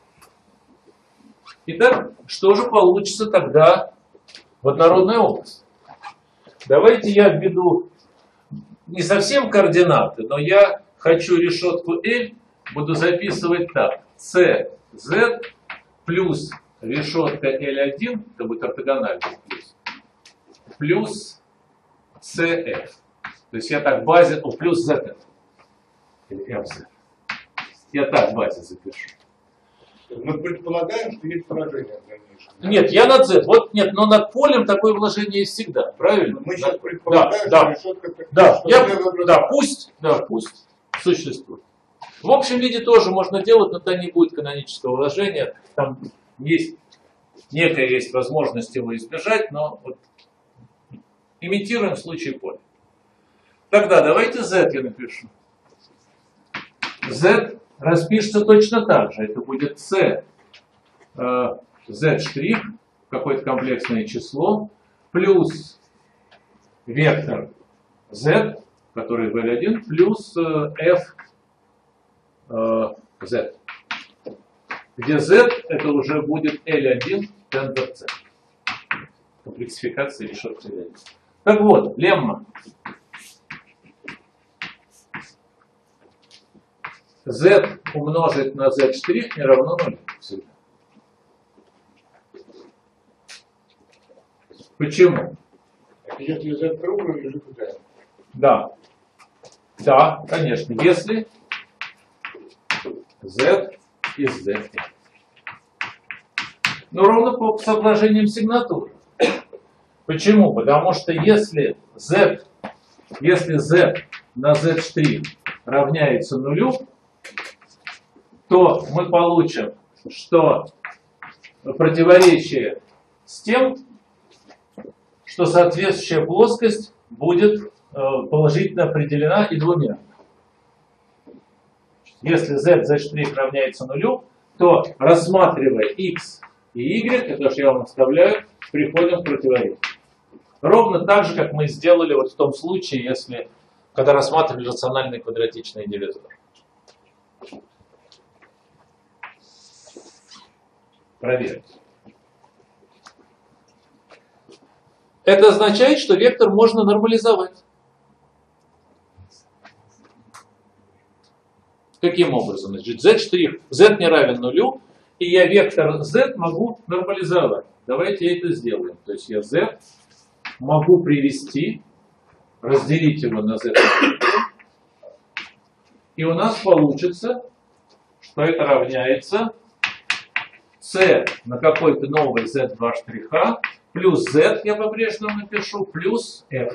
Speaker 1: Итак, что же получится тогда в однородной области? Давайте я введу не совсем координаты, но я хочу решетку L, буду записывать так. C, Z плюс решетка L один, это будет ортогональный плюс, плюс C F. То есть я так базе, о, плюс Z F. Или F Z. Я так базе запишу.
Speaker 2: Мы предполагаем, что есть выражение в дальнейшем.
Speaker 1: Нет, я над Z. Вот нет, но над полем такое вложение есть всегда, правильно?
Speaker 2: Мы сейчас
Speaker 1: Да,
Speaker 2: предполагаем,
Speaker 1: да,
Speaker 2: что решетка такая,
Speaker 1: да,
Speaker 2: что
Speaker 1: я,
Speaker 2: левое
Speaker 1: да, пусть, да, пусть существует. В общем виде тоже можно делать, но там не будет канонического вложения. Там есть некая есть возможность его избежать, но вот имитируем случай поля. Тогда давайте Z я напишу. Z распишется точно так же. Это будет C, э, Z штрих, какое-то комплексное число, плюс вектор Z, который в L один, плюс э, F э, Z. Где Z это уже будет L один тензор C. Комплексификация решетки L один. Так вот, лемма. Z умножить на Z штрих не равно нулю всегда. Почему?
Speaker 2: Если Z круглый, лежит в D.
Speaker 1: Да. Да, конечно. Если Z из Z. Но ровно по соотношениям сигнатуры. Почему? Потому что если Z, если Z на Z штрих равняется нулю, то мы получим, что противоречие с тем, что соответствующая плоскость будет положительно определена и двумя. Если z, z' равняется нулю, то рассматривая x и y, это же я вам оставляю, приходим к противоречию. Ровно так же, как мы сделали вот в том случае, если, когда рассматривали рациональный квадратичный дивизор. Проверить. Это означает, что вектор можно нормализовать. Каким образом? Значит, z', z не равен нулю, и я вектор z могу нормализовать. Давайте это сделаем. То есть я z могу привести, разделить его на z, и у нас получится, что это равняется c на какой-то новый z два штриха плюс z, я по-прежнему напишу, плюс f.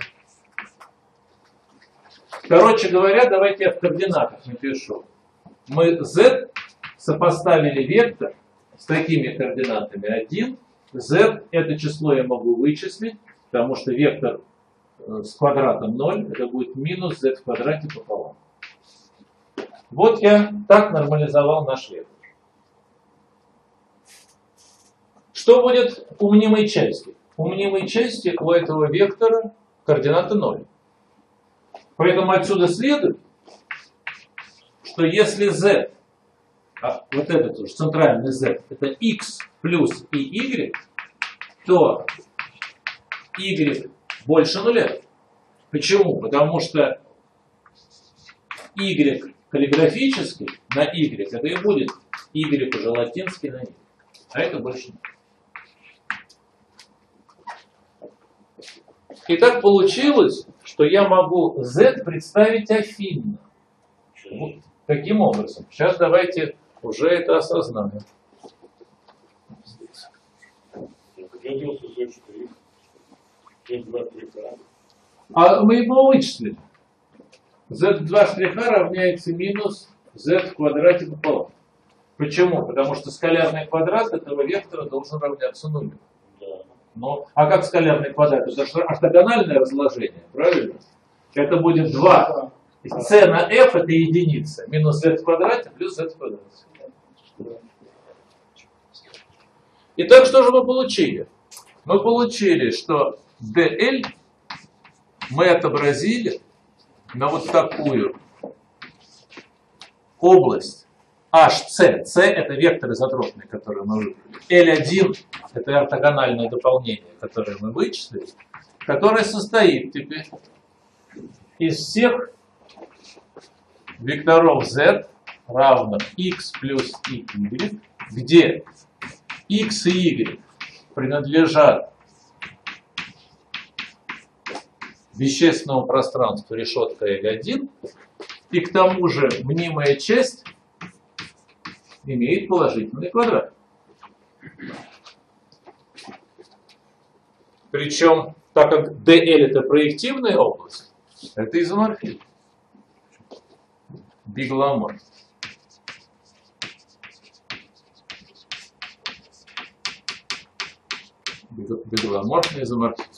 Speaker 1: Короче говоря, давайте я в координатах напишу. Мы z сопоставили вектор с такими координатами один. Z это число я могу вычислить, потому что вектор с квадратом ноль, это будет минус z в квадрате пополам. Вот я так нормализовал наш вектор. Что будет у мнимой части? У мнимой части у этого вектора координата ноль. Поэтому отсюда следует, что если z, а вот этот уже центральный z, это x плюс и y, то y больше нуля. Почему? Потому что y каллиграфический на y, это и будет y уже латинский на y. А это больше нет. И так получилось, что я могу z представить афинно. Каким образом? Сейчас давайте уже это осознаем.
Speaker 6: Родился зет штрих, зет два штриха.
Speaker 1: А мы его вычислили. зет два штриха равняется минус z в квадрате пополам. Почему? Потому что скалярный квадрат этого вектора должен равняться нулю.
Speaker 6: Да.
Speaker 1: Но, а как скалярный квадрат? Это же ортогональное разложение, правильно? Это будет два. c на f это единица. Минус z в квадрате плюс z в квадрате. Итак, что же мы получили? Мы получили, что dl мы отобразили на вот такую область hc. c это вектор изотропный, который мы выбрали. эл один это ортогональное дополнение, которое мы вычислили, которое состоит теперь из всех векторов z равных x плюс y, где x и y принадлежат вещественному пространству решетка эл один, и к тому же мнимая часть имеет положительный квадрат. Причем, так как dl это проективная область, это изоморфизм. Бигломорф. Бигломорфный изоморфизм.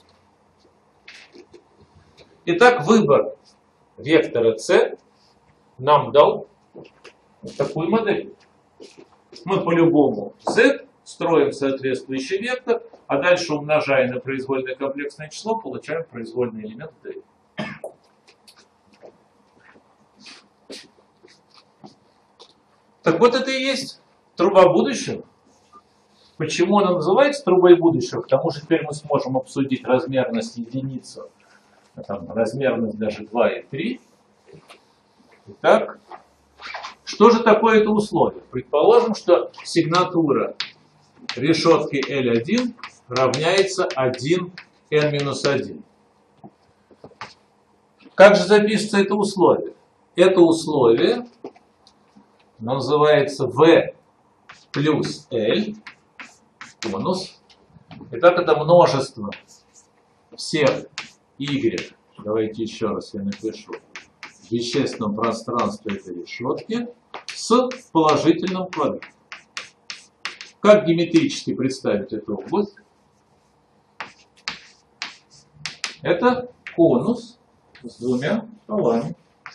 Speaker 1: Итак, выбор вектора c нам дал такую модель. Мы по-любому z строим соответствующий вектор, а дальше, умножая на произвольное комплексное число, получаем произвольный элемент d. Так вот это и есть труба будущего. Почему она называется трубой будущего? К тому же теперь мы сможем обсудить размерность единицу, там, размерность даже два и три. Итак, что же такое это условие? Предположим, что сигнатура решетки эл один равняется один эн минус один. Как же запишется это условие? Это условие называется v плюс l конус. Итак, это множество всех y. Давайте еще раз я напишу. В вещественном пространстве этой решетки с положительным квадратом. Как геометрически представить эту область? Это конус с двумя столами.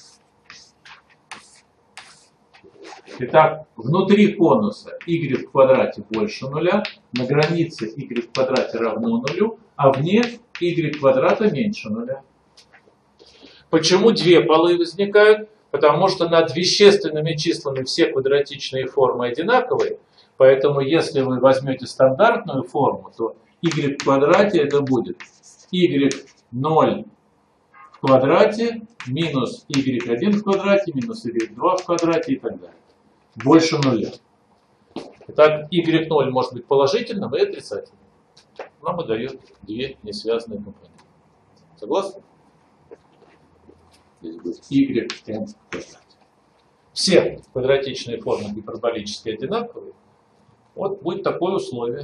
Speaker 1: Итак, внутри конуса y в квадрате больше нуля, на границе y в квадрате равно нулю, а вне y квадрата меньше нуля. Почему две полы возникают? Потому что над вещественными числами все квадратичные формы одинаковые, поэтому если вы возьмете стандартную форму, то y в квадрате это будет y ноль в квадрате минус y один в квадрате минус y два в квадрате и так далее. Больше нуля. Итак, y ноль может быть положительным и отрицательным. Нам и дает две несвязанные компоненты. Согласны? Здесь будет yn в квадрате. Все квадратичные формы гиперболически одинаковые. Вот будет такое условие.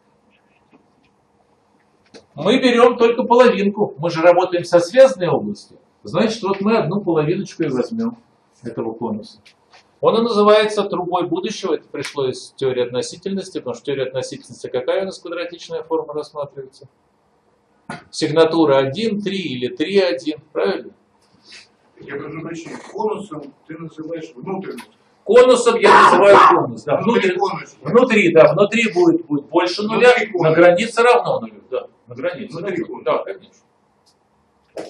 Speaker 1: Мы берем только половинку. Мы же работаем со связанной областью. Значит, вот мы одну половиночку и возьмем этого конуса. Он и называется трубой будущего. Это пришло из теории относительности, потому что теория относительности какая у нас квадратичная форма рассматривается? Сигнатура один, три или три, один, правильно?
Speaker 2: Я прошу прощения, конусом ты называешь внутренность.
Speaker 1: Конусом я называю конус. Да,
Speaker 2: Внутри
Speaker 1: внутри,
Speaker 2: конуса.
Speaker 1: внутри, да, внутри будет, будет больше нуля,
Speaker 2: Внутри конуса.
Speaker 1: на границе равно нулю. Да, на границе.
Speaker 2: Внутри
Speaker 1: равно.
Speaker 2: конуса.
Speaker 1: Да, конечно.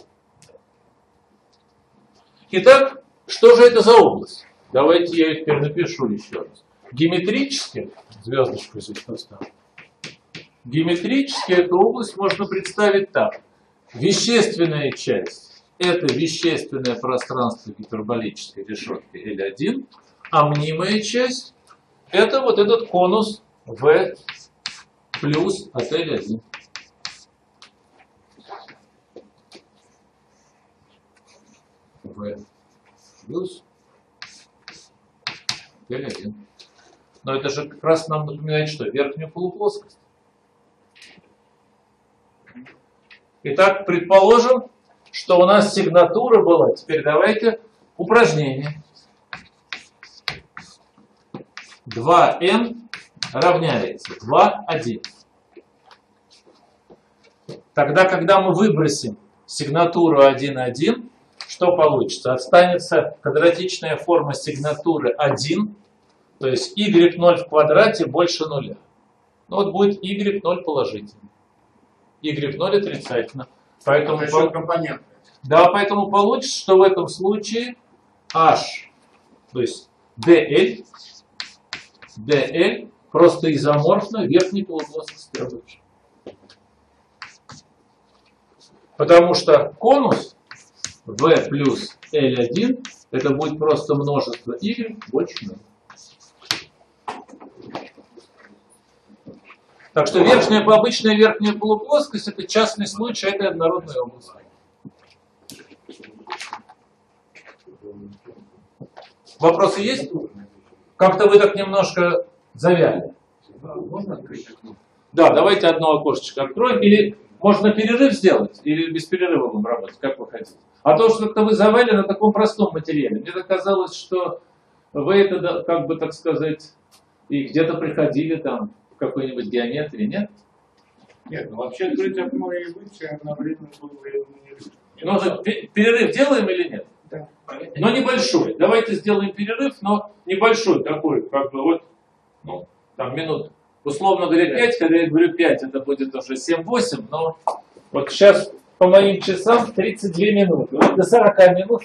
Speaker 1: Итак, что же это за область? Давайте я ее теперь напишу еще раз. Геометрически, звездочку здесь поставлю. Геометрически эту область можно представить так. Вещественная часть – это вещественное пространство гиперболической решетки эл один, а мнимая часть – это вот этот конус v плюс от эл один. v плюс эль один. Но это же как раз нам напоминает что? Верхнюю полуплоскость. Итак, предположим, что у нас сигнатура была. Теперь давайте упражнение. два эн равняется два, один. Тогда, когда мы выбросим сигнатуру один, один, что получится? Останется квадратичная форма сигнатуры один, то есть y ноль в квадрате больше нуля. Ну вот будет y ноль положительно, y ноль отрицательно. Поэтому,
Speaker 2: Еще компоненты.
Speaker 1: да, поэтому получится, что в этом случае h, то есть dl, dl просто изоморфно верхней полуплоскости рабочей. Потому что конус v плюс эль один это будет просто множество y больше нуля. Так что верхняя, обычная верхняя полуплоскость это частный случай этой однородной области. Вопросы есть? Как-то вы так немножко завяли.
Speaker 3: Можно открыть окно?
Speaker 1: Да, давайте одно окошечко откроем. Или можно перерыв сделать, или без перерыва будем работать, как вы хотите. А то, что как-то вы завяли на таком простом материале. Мне так казалось, что вы это, как бы так сказать, и где-то приходили там в какой-нибудь геометрии, нет?
Speaker 2: Нет, ну вообще открыть окно и выйти одновременно было не
Speaker 1: Ну, же, перерыв делаем или нет?
Speaker 2: Да.
Speaker 1: Но небольшой. Давайте сделаем перерыв, но небольшой такой, как бы вот, ну, там минут, условно говоря, пять, когда я говорю пять, это будет уже семь-восемь, но вот сейчас по моим часам тридцать две минуты. Вот до сорока минут.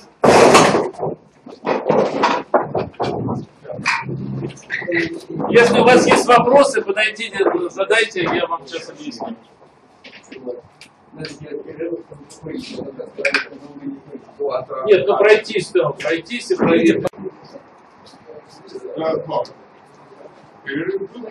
Speaker 1: Если у вас есть вопросы, подойдите, задайте, я вам сейчас объясню. Нет, ну пройтись там, пройтись и проверить.
Speaker 2: Да, да. Перерыв был,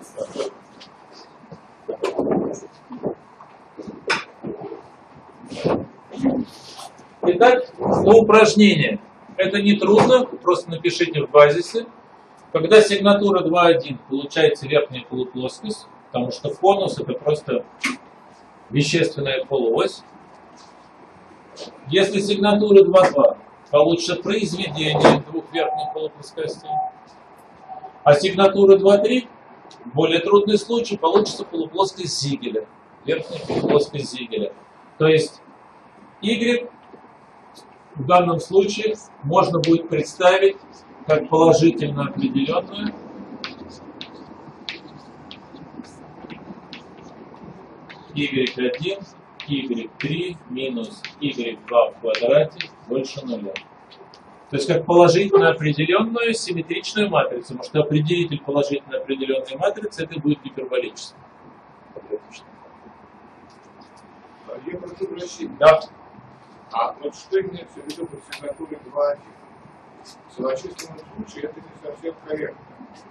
Speaker 1: Итак, ну, упражнение. Это не трудно, просто напишите в базисе. Когда сигнатура два один, получается верхняя полуплоскость, потому что конус это просто вещественная полуось. Если сигнатура два два, получится произведение двух верхних полуплоскостей. А сигнатура два три, более трудный случай, получится полуплоскость Зигеля. Верхняя полуплоскость Зигеля. То есть y в данном случае можно будет представить как положительно определенную y один, y три минус y два в квадрате больше нуля. То есть как положительно определенную симметричную матрицу. Потому что определитель положительно определенной матрицы это будет гиперболический.
Speaker 2: Я прошу прощения.
Speaker 1: Да.
Speaker 2: А вот что имеется в виду под сигнатурой два один? В злочисленном случае это не совсем корректно.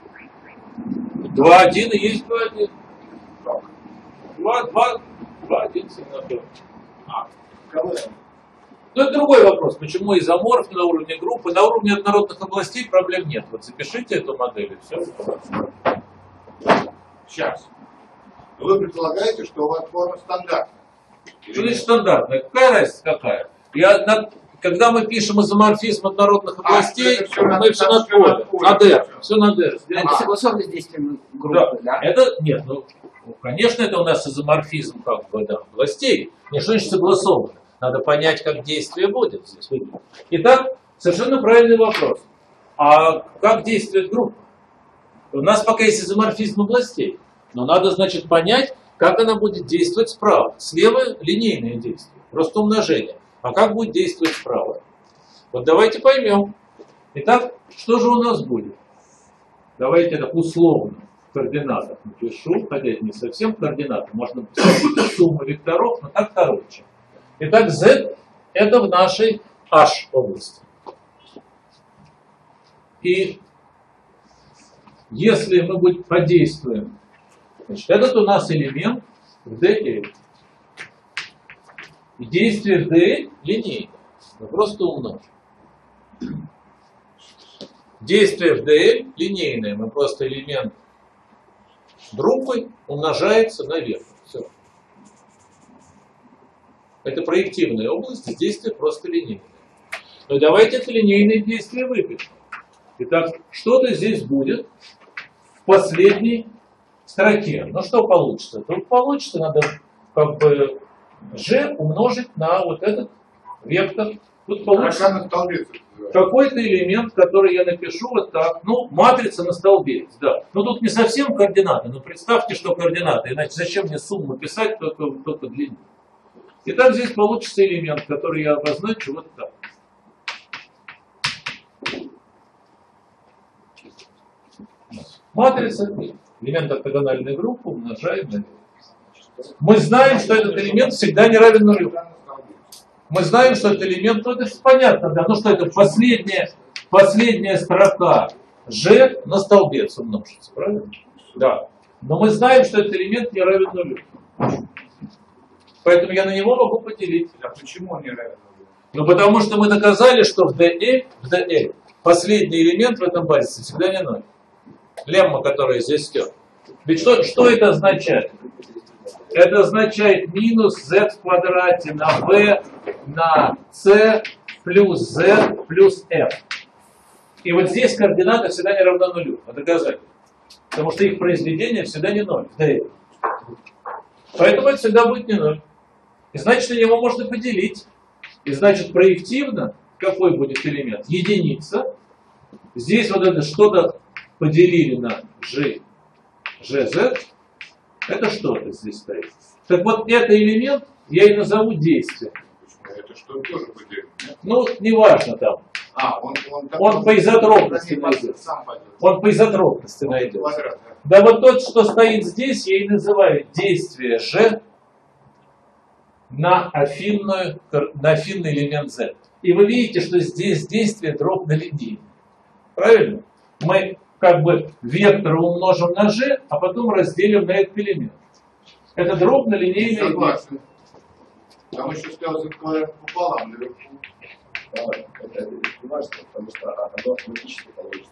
Speaker 1: два один и есть два один.
Speaker 2: Как?
Speaker 1: два два, два один сигнатура.
Speaker 2: А, КВМ.
Speaker 1: Но это другой вопрос. Почему изоморф на уровне группы? На уровне однородных областей проблем нет. Вот запишите эту модель и все.
Speaker 2: Сейчас. Вы предполагаете, что у вас форма стандартная?
Speaker 1: Что значит стандартная? Какая разница какая? Я, на, когда мы пишем изоморфизм однородных областей,
Speaker 2: это всё на-
Speaker 1: мы все
Speaker 2: на-
Speaker 1: на поле.
Speaker 2: на поле.
Speaker 1: На D. Все на D.
Speaker 4: Это согласованность с действием
Speaker 1: Да.
Speaker 4: группы, да?
Speaker 1: Это, нет, ну, ну, конечно, это у нас изоморфизм как бы, да, областей. Не что значит согласованно. Надо понять, как действие будет здесь. Итак, совершенно правильный вопрос. А как действует группа? У нас пока есть изоморфизм областей. Но надо, значит, понять, как она будет действовать справа. Слева линейное действие, просто умножение. А как будет действовать справа? Вот давайте поймем. Итак, что же у нас будет? Давайте это условно в координатах напишу, хотя это не совсем координаты. Можно написать сумму векторов, но так короче. Итак, Z это в нашей H области. И если мы будем подействуем, значит, этот у нас элемент в D. И действие в D линейное. Мы просто умножим. Действие в дэ эль линейное. Мы просто элемент группы умножается на вектор. Все. Это проективная область, действие просто линейное. Но давайте это линейное действие выпишем. Итак, что-то здесь будет в последней строке. Ну что получится? Тут получится, надо как бы g умножить на вот этот вектор. Тут получится
Speaker 2: на столбе.
Speaker 1: какой-то элемент, который я напишу вот так. Ну, матрица на столбе. Да. Ну тут не совсем координаты. Но представьте, что координаты. Иначе зачем мне сумму писать, только, только длину. Итак, здесь получится элемент, который я обозначу вот так. Матрица, элемент ортогональной группы умножаем на вектор. Мы знаем, что этот элемент всегда не равен нулю. Мы знаем, что этот элемент, ну это понятно, да, ну что это последняя, последняя строка g на столбец умножится, правильно? Да. Но мы знаем, что этот элемент не равен нулю. Поэтому я на него могу поделить.
Speaker 2: А почему он не равен нулю?
Speaker 1: Ну потому что мы доказали, что в дэ эль, в дэ эль последний элемент в этом базисе всегда не ноль. Лемма, которая здесь стерта. Ведь что, что это означает? Это означает минус z в квадрате на v на c плюс z плюс f. И вот здесь координата всегда не равна нулю. Мы доказали. Потому что их произведение всегда не ноль. Поэтому это всегда будет не ноль. И значит, на него можно поделить. И значит, проективно какой будет элемент? Единица. Здесь вот это что-то поделили на g, gz. Это что-то здесь стоит. Так вот, это элемент я и назову действие.
Speaker 2: Это что тоже поделено?
Speaker 1: Ну, неважно там.
Speaker 2: А, он, он,
Speaker 1: Он по изотропности найдется. Он по изотропности найдется. Да вот тот, что стоит здесь, я и называю действие g на афинную, на афинный элемент z. И вы видите, что здесь действие дробно-линейное. Правильно? Мы как бы вектор умножим на g, а потом разделим на этот элемент. Это дробно-линейное.
Speaker 2: Согласен. Там еще сказал, что пополам наверху.
Speaker 7: Да, это не важно, потому что оно автоматически получится.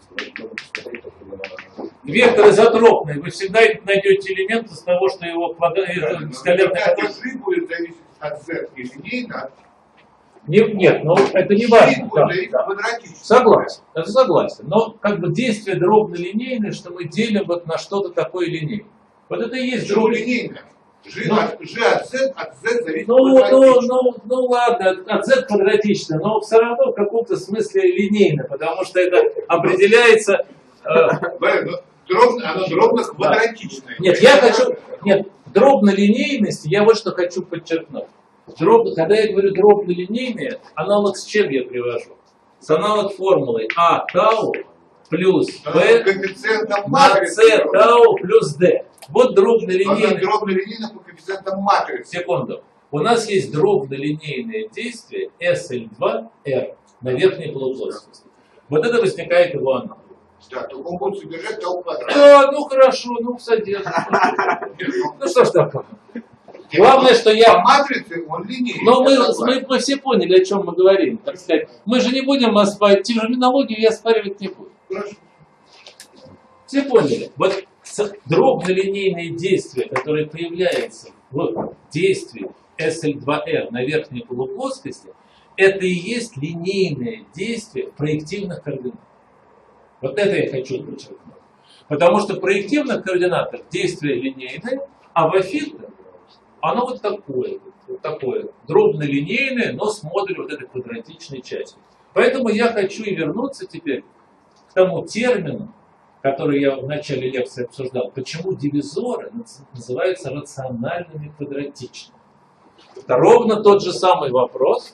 Speaker 1: Вектор изотропный. Вы всегда найдете элемент из того, что его скалярный квадрат.
Speaker 2: G будет зависеть от z и линейно.
Speaker 1: Нет, нет, но это не важно. Да, да. Согласен, это согласен. Но как бы действие дробно-линейное, что мы делим вот на что-то такое линейное. Вот это и есть
Speaker 2: дробно-линейное. G,
Speaker 1: ну,
Speaker 2: от, G от Z, от Z зависит
Speaker 1: ну, ну, ну, ну ладно, от, от Z квадратично, но все равно в каком-то смысле линейно, потому что это определяется... Э,
Speaker 2: дробно, оно дробно-квадратичное.
Speaker 1: Нет, я хочу... Нет, дробно-линейность, я вот что хочу подчеркнуть. Дробно, когда я говорю дробно-линейное, аналог с чем я привожу? С аналог формулой А тау плюс B на С тау плюс D. Вот дробно-линейное.
Speaker 2: Дробно-линейное по коэффициентам матрицы.
Speaker 1: Секунду. У нас есть дробно-линейное действие эс эль два эр на верхней полуплоскости. Вот это возникает его аналог.
Speaker 2: Да, только он будет содержать тау квадрат.
Speaker 1: Да, ну хорошо, ну содержит. Ну что ж такое. Главное, что я...
Speaker 2: По матрице он линейный.
Speaker 1: Но мы, мы, мы все поняли, о чем мы говорим. Так сказать. Мы же не будем оспаривать, терминологию я оспаривать не буду.
Speaker 2: Хорошо.
Speaker 1: Все поняли. Вот дробно-линейные действия, которые появляются в действии эс эль два эр на верхней полуплоскости, это и есть линейное действие в проективных координатах. Вот это я хочу подчеркнуть. Потому что в проективных координатах действие линейное, а в афинных оно вот такое, вот такое, дробно-линейное, но с модулем вот этой квадратичной части. Поэтому я хочу и вернуться теперь к тому термину, который я в начале лекции обсуждал, почему дивизоры называются рациональными квадратичными. Это ровно тот же самый вопрос.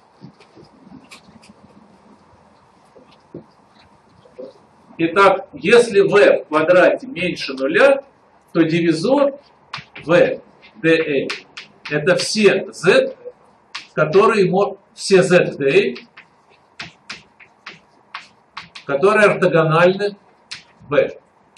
Speaker 1: Итак, если v в квадрате меньше нуля, то дивизор v dl это все z, которые все z в dl, которые ортогональны v.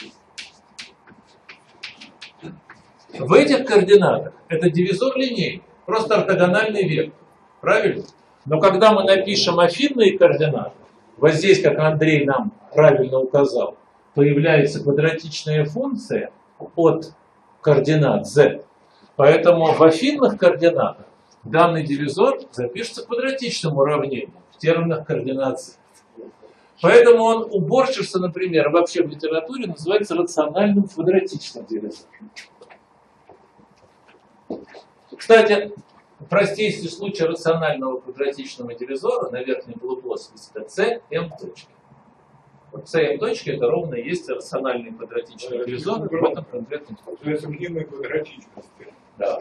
Speaker 1: В этих координатах это дивизор линейный, просто ортогональный вектор. Правильно? Но когда мы напишем афинные координаты, вот здесь, как Андрей нам правильно указал, появляется квадратичная функция от координат z. Поэтому в афинных координатах данный дивизор запишется квадратичным уравнением в терминах координат z. Поэтому он у Борчерса, например, вообще в литературе называется рациональным квадратичным дивизором. Кстати, простейший случай рационального квадратичного дивизора на верхней полуплоскости это Cm точки. Вот Cm точки это ровно и есть рациональный квадратичный дивизор в этом конкретном случае.
Speaker 2: То есть мнимой квадратичности.
Speaker 1: Да.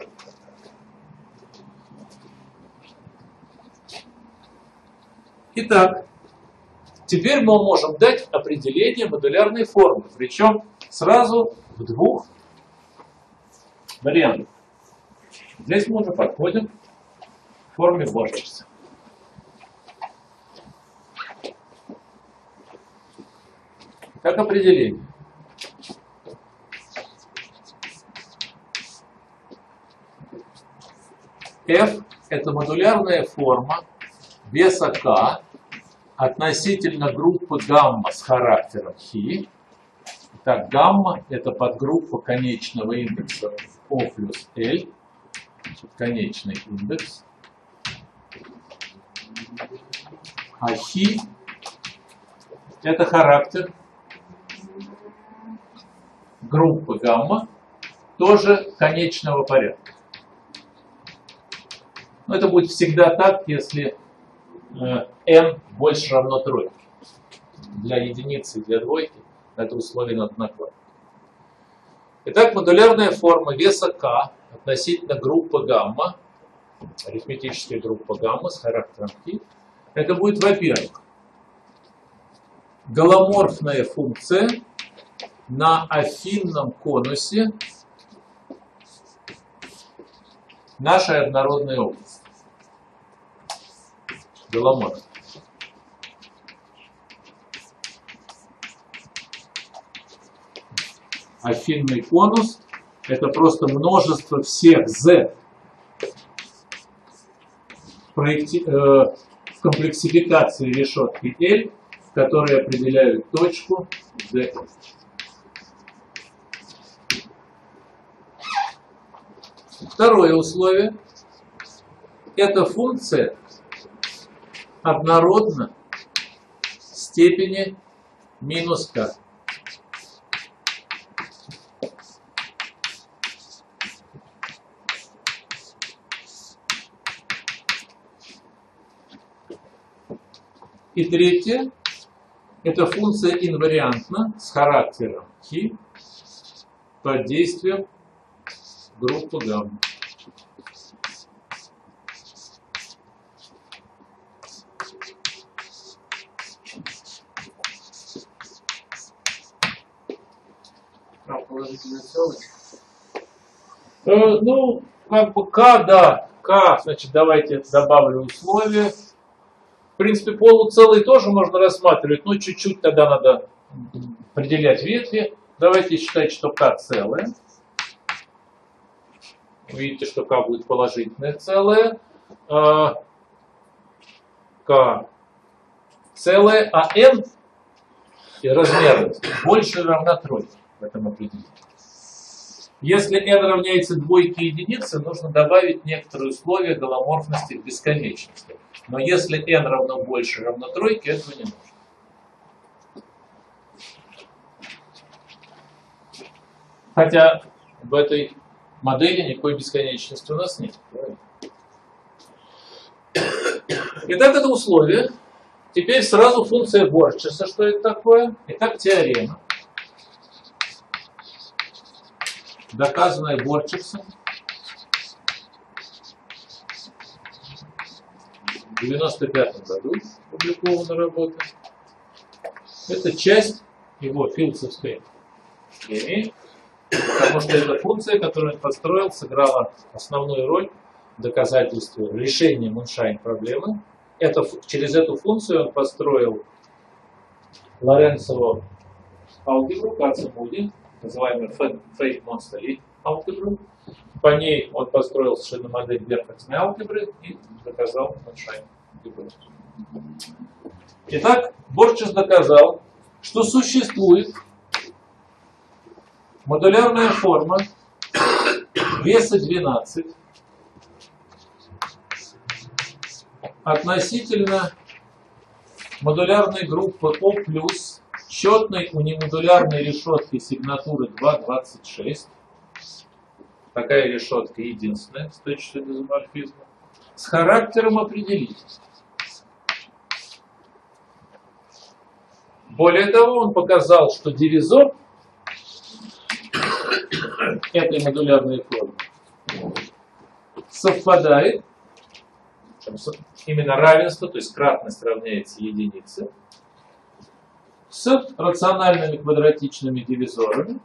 Speaker 1: Итак, теперь мы можем дать определение модулярной формы, причем сразу в двух вариантах. Здесь мы уже подходим к форме Борчерса. Как определение? F – это модулярная форма веса k относительно группы гамма с характером χ. Итак, гамма – это подгруппа конечного индекса O плюс L, конечный индекс. А χ – это характер группы гамма, тоже конечного порядка. Но это будет всегда так, если э, n больше равно тройке. Для единицы и для двойки это условие надо накладывать. Итак, модулярная форма веса k относительно группы гамма, арифметическая группа гамма с характером χ, это будет, во-первых, голоморфная функция на афинном конусе нашей однородной области. Голоморф. Афинный конус – это просто множество всех z проекти... э, в комплексификации решетки L, которые определяют точку D. Второе условие – эта функция однородна степени минус k. И третье – эта функция инвариантна с характером χ под действием группы гамма.
Speaker 3: А, положительные целые.
Speaker 1: Э, ну, как бы k, да, k, значит, давайте добавлю условия. В принципе, полуцелый тоже можно рассматривать, но чуть-чуть тогда надо определять ветви. Давайте считать, что k целое. Видите, что k будет положительное целое. K целое, а n и размерность больше равна тройке в этом определении. Если n равняется двойке единицы, нужно добавить некоторые условия голоморфности в бесконечности. Но если n равно больше равно тройке, этого не нужно. Хотя в этой модели никакой бесконечности у нас нет. Итак, это условие. Теперь сразу функция Борчерса. Что это такое? Итак, теорема, доказанная Борчерсом в девяносто пятом году, опубликована работа. Это часть его филдсовской теории, потому что эта функция, которую он построил, сыграла основную роль в доказательстве решения Муншайн проблемы. Это, через эту функцию он построил Лоренцову алгебру, Кацу-Муди, называемую Фейт-Монстали алгебру. По ней он построил совершенно модель верхотной алгебры и доказал Муншайн. Итак, Борчес доказал, что существует модулярная форма веса двенадцать относительно модулярной группы О плюс четной унимодулярной решетки сигнатуры два двадцать шесть. Такая решетка единственная с точностью изоморфизма. С характером определителя. Более того, он показал, что дивизор этой модулярной формы совпадает, именно равенство, то есть кратность равняется единице, с рациональными квадратичными дивизорами,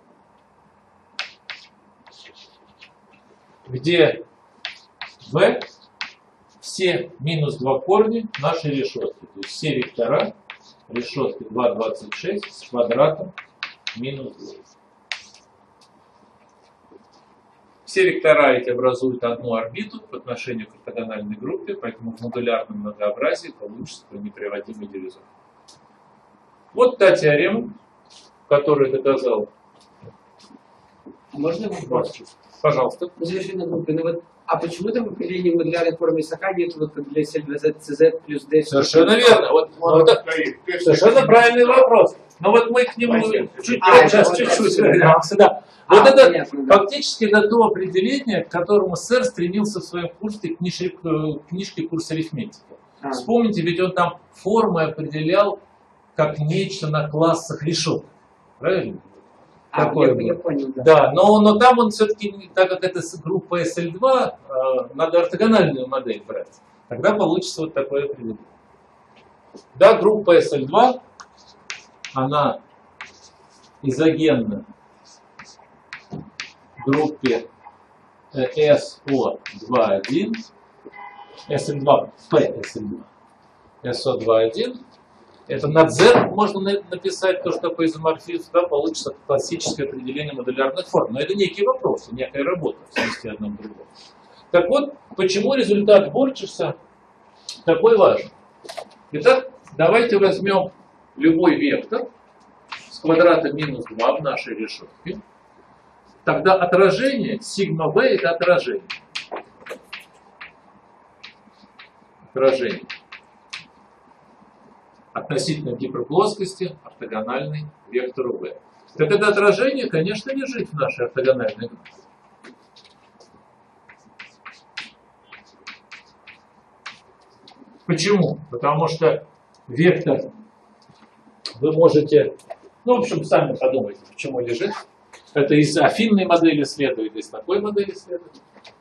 Speaker 1: где v все минус два корня нашей решетки, то есть все вектора решетки два двадцать шесть с квадратом минус два. Все вектора эти образуют одну орбиту по отношению к ортогональной группе, поэтому в модулярном многообразии получится неприводимый дивизор. Вот та теорема, которую доказал.
Speaker 4: Можно вопрос?
Speaker 1: Пожалуйста.
Speaker 4: Завершение группы. Ну вот, а почему там в определении модулярной формы САК нет вот как для С Z плюс D?
Speaker 1: Совершенно верно. Вот, вот, совершенно правильный вопрос. Но вот мы к нему чуть
Speaker 4: А,
Speaker 1: сейчас
Speaker 4: вот
Speaker 1: чуть-чуть
Speaker 4: это,
Speaker 1: вернемся. Да. Вот
Speaker 4: А,
Speaker 1: это
Speaker 4: понятно, да.
Speaker 1: фактически это то определение, к которому сэр стремился в своем курсе книжке, книжке «Курс арифметики».
Speaker 4: А.
Speaker 1: Вспомните, ведь он там формы определял как нечто на классах решеток. Правильно?
Speaker 4: А,
Speaker 1: Такое
Speaker 4: я,
Speaker 1: было.
Speaker 4: я понял, да.
Speaker 1: Да, но, но там он все-таки, так как это группа эс эл два, э, надо ортогональную модель брать. Тогда получится вот такое определение. Да, группа эс эл два, она изогенна группе эс о два один, эс эл два, P эс эл два, эс о два один. Это над Z можно написать то, что такое изоморфизм, да, получится классическое определение модулярных форм. Но это некий вопрос, некая работа в свести одном другом. Так вот, почему результат Борчеса такой важен? Итак, давайте возьмем любой вектор с квадрата минус два в нашей решетке. Тогда отражение, сигма v это отражение. Отражение. Относительно гиперплоскости ортогональной вектору v. Так это отражение, конечно, лежит в нашей ортогональной группе. Почему? Потому что вектор вы можете, ну, в общем, сами подумайте, почему лежит. Это из афинной модели следует, из такой модели следует.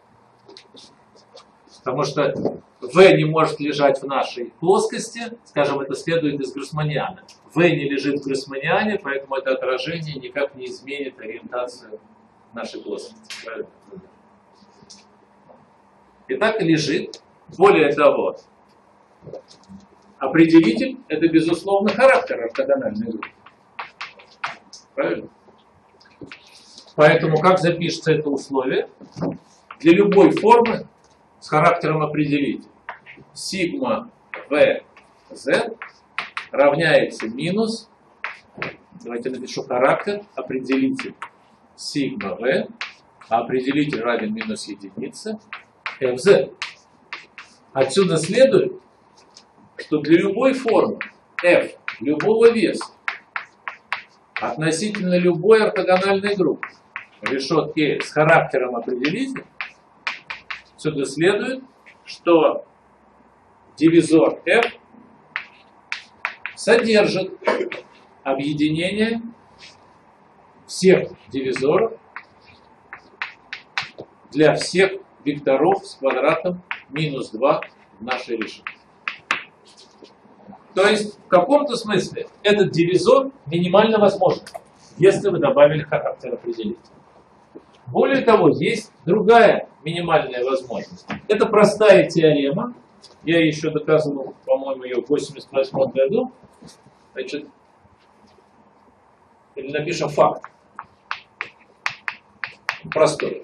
Speaker 1: Потому что v не может лежать в нашей плоскости, скажем, это следует из Гроссманиана. v не лежит в Гроссманиане, поэтому это отражение никак не изменит ориентацию нашей плоскости. Правильно? Итак, лежит. Более того, определитель – это, безусловно, характер ортогональной группы. Правильно? Поэтому как запишется это условие? Для любой формы с характером определителя сигма v z равняется минус, давайте напишу характер, определитель сигма v, а определитель равен минус единице, fz. Отсюда следует, что для любой формы f любого веса относительно любой ортогональной группы решетки с характером определителя, отсюда следует, что дивизор f содержит объединение всех дивизоров для всех векторов с квадратом минус два в нашей решетке. То есть, в каком-то смысле, этот дивизор минимально возможен, если вы добавили характер определителя. Более того, есть другая минимальная возможность. Это простая теорема. Я еще доказывал, по-моему, ее в восемьдесят восьмом году. Значит, или напишем факт. Простой.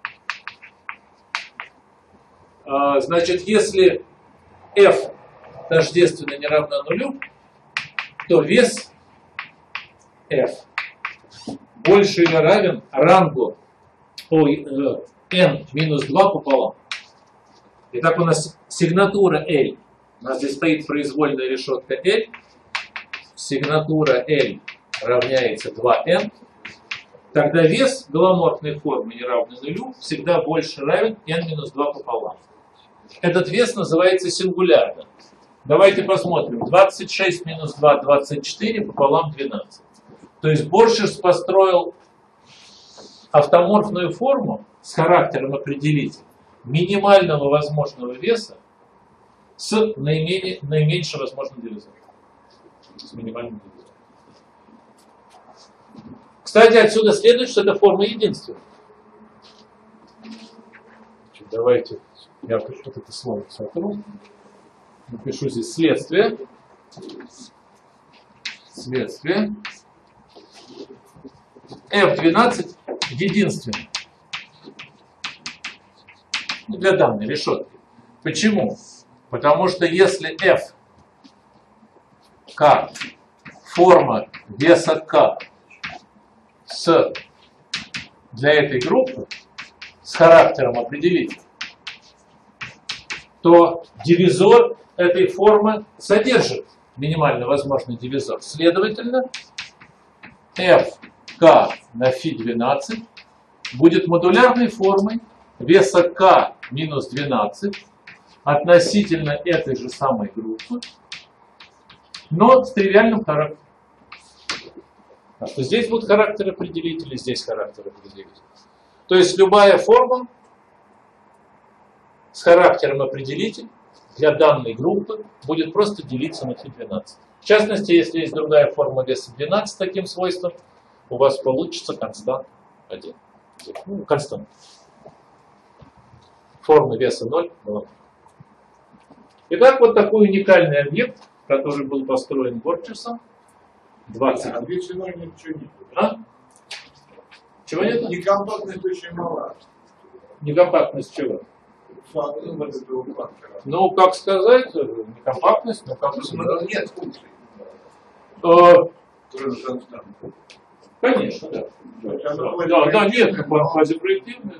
Speaker 1: Значит, если f тождественно не равна нулю, то вес f больше или равен рангу ой, э, n минус два пополам. Итак, у нас сигнатура L. У нас здесь стоит произвольная решетка L. Сигнатура L равняется два эн. Тогда вес голоморфной формы, не равный нулю, всегда больше равен n минус два пополам. Этот вес называется сингулярным. Давайте посмотрим. двадцать шесть минус два, двадцать четыре пополам двенадцать. То есть Боршерс построил автоморфную форму с характером определителя минимального возможного веса с наименее, наименьшим возможным дивизором. С минимальным дивизором. Кстати, отсюда следует, что это форма единства. Давайте я вот это слово сотру. Напишу здесь следствие. Следствие. эф двенадцать единственный. Для данной решетки. Почему? Потому что если f k форма веса k с, для этой группы с характером определителя, то дивизор этой формы содержит минимально возможный дивизор. Следовательно, эф ка на φ двенадцать будет модулярной формой веса k минус двенадцать относительно этой же самой группы, но с тривиальным характером. А что здесь будет характер определителя, здесь характер определителя. То есть любая форма с характером определитель для данной группы будет просто делиться на φ двенадцать. В частности, если есть другая форма веса двенадцать с таким свойством, у вас получится констант один. Ну, констант. Форма веса ноль. Итак, вот такой уникальный объект, который был построен Борчерсом. двадцать.
Speaker 2: А в весе ноль ничего нет.
Speaker 1: А? Чего нет?
Speaker 2: Некомпактность очень мала.
Speaker 1: Некомпактность чего?
Speaker 2: Фактор, вот этого фактора.
Speaker 1: Ну, как сказать, некомпактность, ну как сказать.
Speaker 2: Нет функций.
Speaker 1: Э,
Speaker 2: Кроме констант.
Speaker 1: Конечно, да.
Speaker 2: Да,
Speaker 1: Да, да, нет, как в фазе проективной.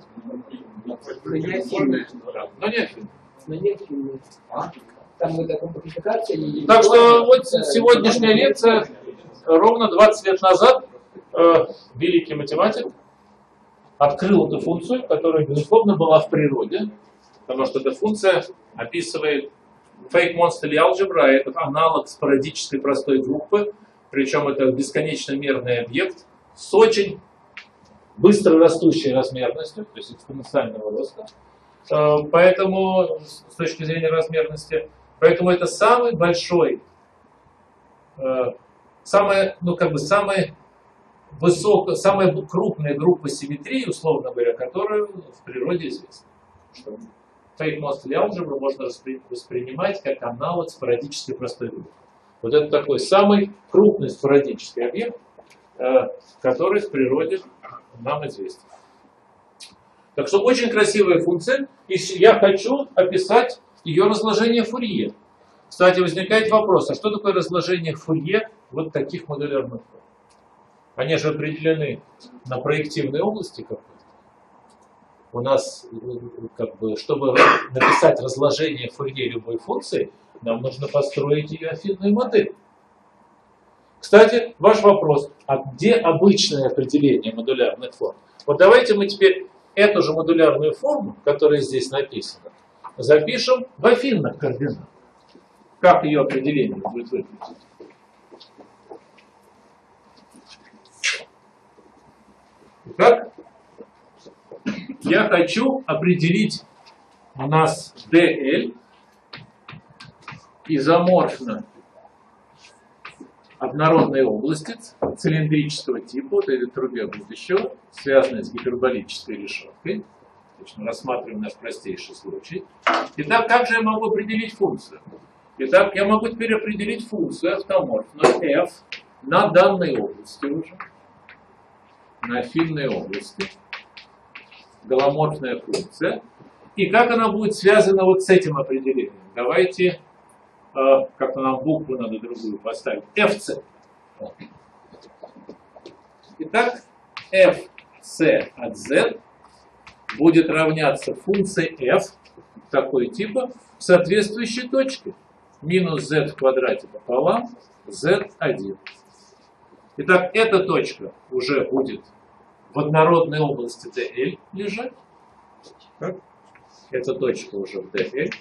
Speaker 4: Но не активная.
Speaker 1: Но не активной.
Speaker 4: Но не активная. Там вот такая комплектация. и-
Speaker 1: Так что вот
Speaker 4: Да,
Speaker 1: сегодняшняя лекция, ровно двадцать лет назад э, великий математик открыл эту функцию, которая, безусловно, была в природе, потому что эта функция описывает fake monthly algebra, это аналог спорадической простой группы, причем это бесконечно мерный объект с очень быстро растущей размерностью, то есть экспоненциального роста. Э, Поэтому, с точки зрения размерности, поэтому это самый большой, э, самая, ну как бы самая высокая, самая крупная группа симметрии, условно говоря, которая в природе известна. Что fake monthly algebra можно воспри- воспринимать как аналог спорадической простой группы. Вот это такой самый крупный спорадический объект, э, который в природе нам известен. Так что очень красивая функция, и я хочу описать ее разложение Фурье. Кстати, возникает вопрос, а что такое разложение Фурье вот таких модулярных форм? Они же определены на проективной области какой-то. У нас, как бы, чтобы написать разложение Фурье любой функции, нам нужно построить ее афинную модель. Кстати, ваш вопрос, а где обычное определение модулярных форм? Вот давайте мы теперь эту же модулярную форму, которая здесь написана, запишем в афинных координатах. Как ее определение будет выглядеть? Итак, я хочу определить у нас ди эл изоморфно однородной области цилиндрического типа, вот этой трубе будущего, связанной с гиперболической решеткой. Значит, мы рассматриваем наш простейший случай. Итак, как же я могу определить функцию? Итак, я могу теперь определить функцию автоморфную f на данной области уже, на афинной области, голоморфная функция. И как она будет связана вот с этим определением? Давайте э, как-то нам букву надо другую поставить, эф си. Итак, эф си от z будет равняться функции f такой типа в соответствующей точке. Минус z в квадрате пополам зет один. Итак, эта точка уже будет в однородной области ди эл лежать. Так? Эта точка уже в ди эл.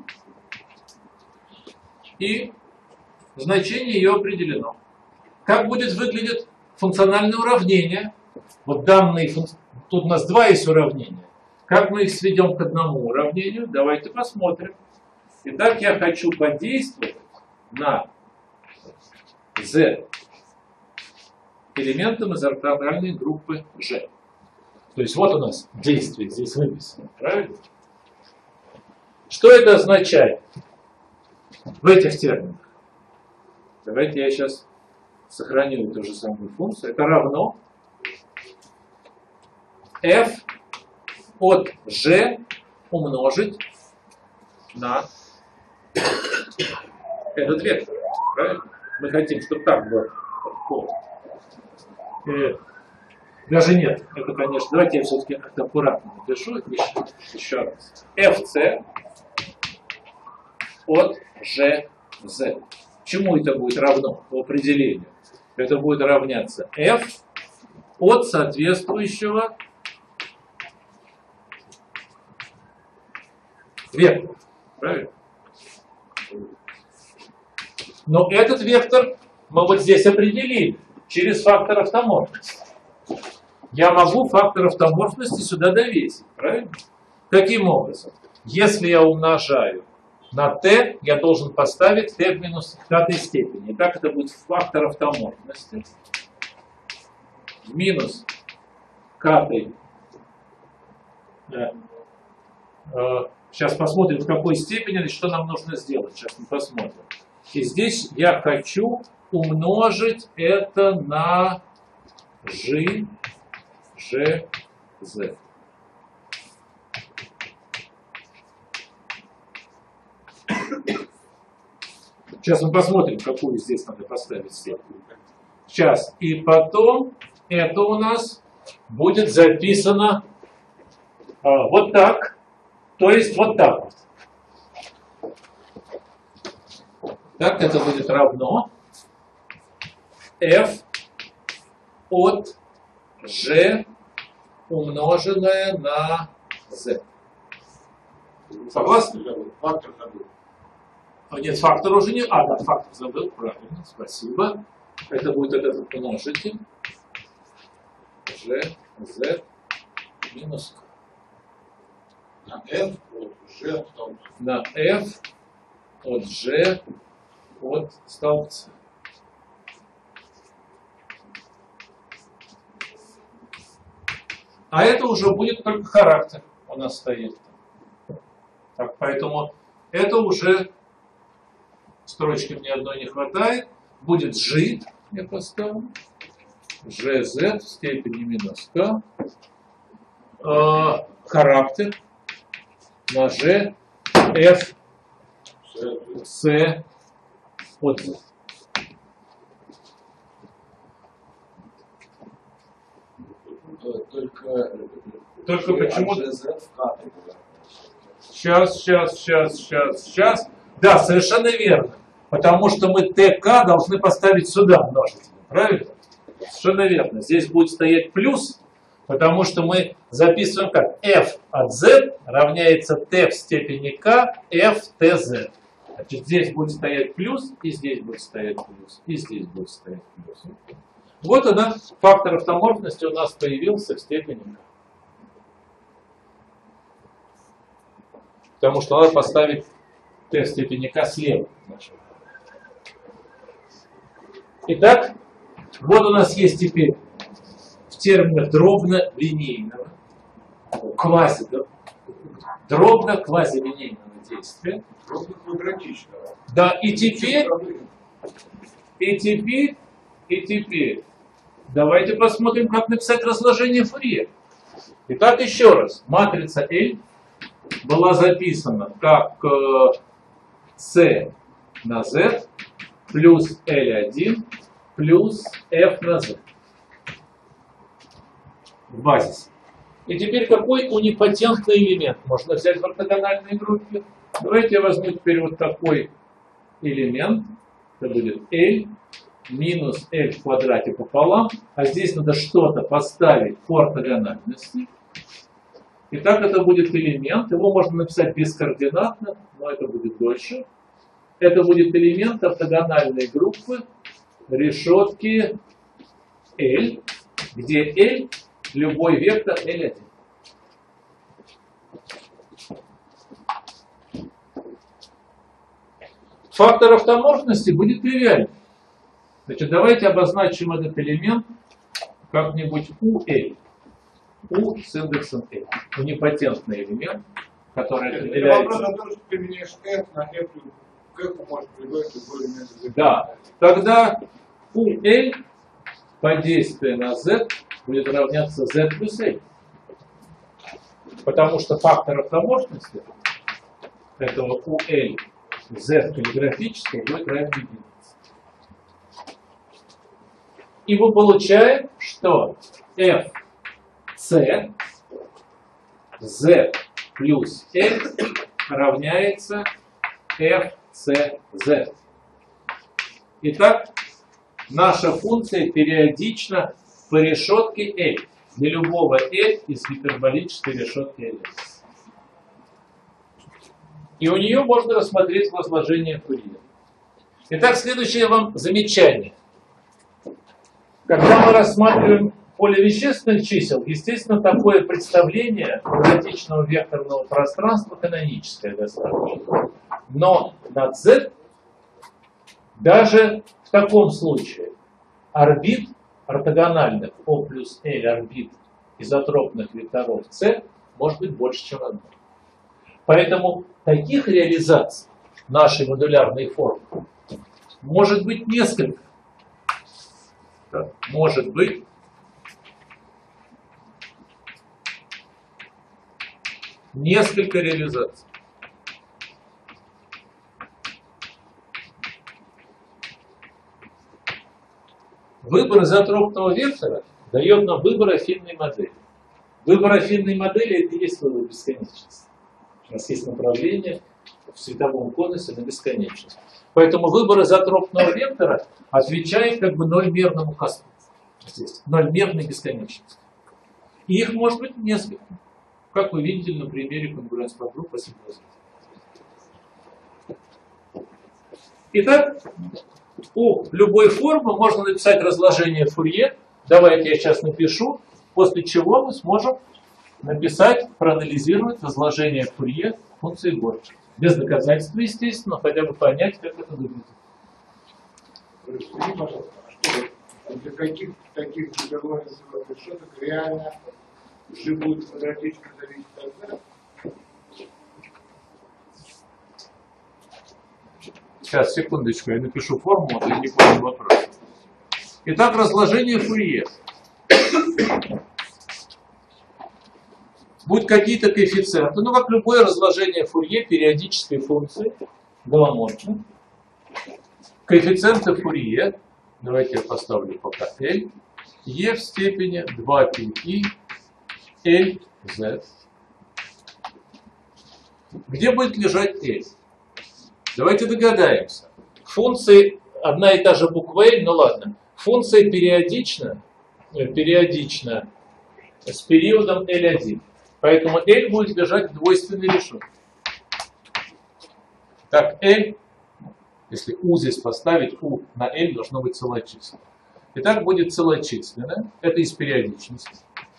Speaker 1: И значение ее определено. Как будет выглядеть функциональное уравнение? Вот данные функ... Тут у нас два есть уравнения. Как мы их сведем к одному уравнению? Давайте посмотрим. Итак, я хочу подействовать на z элементом из ортогональной группы G. То есть вот у нас действие здесь выписано, правильно? Что это означает в этих терминах? Давайте я сейчас сохраню эту же самую функцию. Это равно f от g умножить на этот вектор. Правильно? Мы хотим, чтобы так было. Э, даже нет, это, конечно, давайте я все-таки как-то аккуратно напишу еще, еще раз. эф си от gz. Чему это будет равно по определению? Это будет равняться f от соответствующего вектора. Правильно? Но этот вектор мы вот здесь определили через фактор автоморфности. Я могу фактор автоморфности сюда довесить. Правильно? Каким образом? Если я умножаю на t, я должен поставить t в минус пятой степени. Итак, это будет фактор автоморфности. Минус k. Да. Сейчас посмотрим, в какой степени, и что нам нужно сделать. Сейчас мы посмотрим. И здесь я хочу умножить это на g, g, z. Сейчас мы посмотрим, какую здесь надо поставить степень. Сейчас. И потом это у нас будет записано а, вот так. То есть вот так вот. Так, это будет равно f от g умноженное на z. Согласны?
Speaker 6: Фактор забыл.
Speaker 1: А нет, фактор уже не... А, да, фактор забыл, правильно, спасибо. Это будет этот множитель. G, z, минус k.
Speaker 6: На f от g от столбца.
Speaker 1: На f от g от столбца. А это уже будет только характер у нас стоит. Так, поэтому это уже строчки мне одной не хватает. Будет g, я поставлю. gz в степени минус k. А, характер на g f c от z.
Speaker 7: Только,
Speaker 1: Только почему?
Speaker 7: GZ в категории.
Speaker 1: Сейчас, сейчас, сейчас, сейчас, сейчас. Да, совершенно верно. Потому что мы ТК должны поставить сюда множитель. Правильно? Совершенно верно. Здесь будет стоять плюс, потому что мы записываем как f от z равняется t в степени k f tz. Значит, здесь будет стоять плюс, и здесь будет стоять плюс, и здесь будет стоять плюс. Вот она, фактор автоморфности у нас появился в степени k. Потому что надо поставить t в степени k слева. Итак, вот у нас есть теперь в терминах дробно-линейного, квази, дробно-квазилинейного действия.
Speaker 6: Квадратичного.
Speaker 1: Да, и теперь, и теперь, и теперь, давайте посмотрим, как написать разложение Фурье. Итак, еще раз, матрица L была записана как э, C на z плюс эль один плюс f на z в базисе. И теперь какой унипотентный элемент можно взять в ортогональной группе? Давайте я возьму теперь вот такой элемент. Это будет L минус L в квадрате пополам. А здесь надо что-то поставить по ортогональности. Итак, это будет элемент. Его можно написать бескоординатно, но это будет дольше. Это будет элемент ортогональной группы решетки L, где L любой вектор эль один. Фактор автоморфности будет тривиальный. Значит, давайте обозначим этот элемент как-нибудь у эль. У с индексом L. Унипотентный элемент, который
Speaker 2: Это
Speaker 1: определяется.
Speaker 2: вопрос о том, что ты меняешь f на f, к f может прибавить любой элемент.
Speaker 1: Да. Тогда у L по действию на z будет равняться z плюс L. Потому что фактор автоморфности этого у L z каллиграфического будет равен единице. И мы получаем, что f c z плюс L равняется f c z. Итак, наша функция периодична по решетке L для любого L из гиперболической решетки L. И у нее можно рассмотреть возложение Фурье. Итак, следующее вам замечание. Когда мы рассматриваем поле вещественных чисел, естественно, такое представление квадратичного векторного пространства каноническое достаточно. Но над Z даже в таком случае орбит ортогональных O плюс L орбит изотропных векторов C может быть больше, чем одна. Поэтому таких реализаций нашей модулярной формы может быть несколько. Да, может быть несколько реализаций. Выбор изотропного вектора дает нам выбор афинной модели. Выбор афинной модели – это и есть выбор бесконечности. У нас есть направление в световом конусе на бесконечность. Поэтому выбор изотропного вектора отвечает как бы нольмерному космосу. Здесь нольмерной бесконечности. И их может быть несколько. Как вы видите на примере конгруентной группы симпозиции. Итак, у любой формы можно написать разложение Фурье. Давайте я сейчас напишу, после чего мы сможем написать, проанализировать разложение Фурье функции Горча. Без доказательства, естественно, хотя бы понять, как это выглядит.
Speaker 2: Скажи, пожалуйста, а что для каких таких гиперболических решеток реально уже будет квадратично зависеть от Z?
Speaker 1: Сейчас, секундочку, я напишу формулу, а то я не понял вопрос. Итак, разложение Фурье. Будут какие-то коэффициенты, ну как любое разложение Фурье периодической функции, голоморфной. Коэффициенты Фурье, давайте я поставлю пока L, E в степени два пи и L z. Где будет лежать L? Давайте догадаемся. Функции, одна и та же буква L, ну ладно. Функция периодична, периодична с периодом L один. Поэтому L будет лежать в двойственной решетке. Так, L, если U здесь поставить, U на L должно быть целочисленное. Итак, будет целочисленное. Это из периодичности.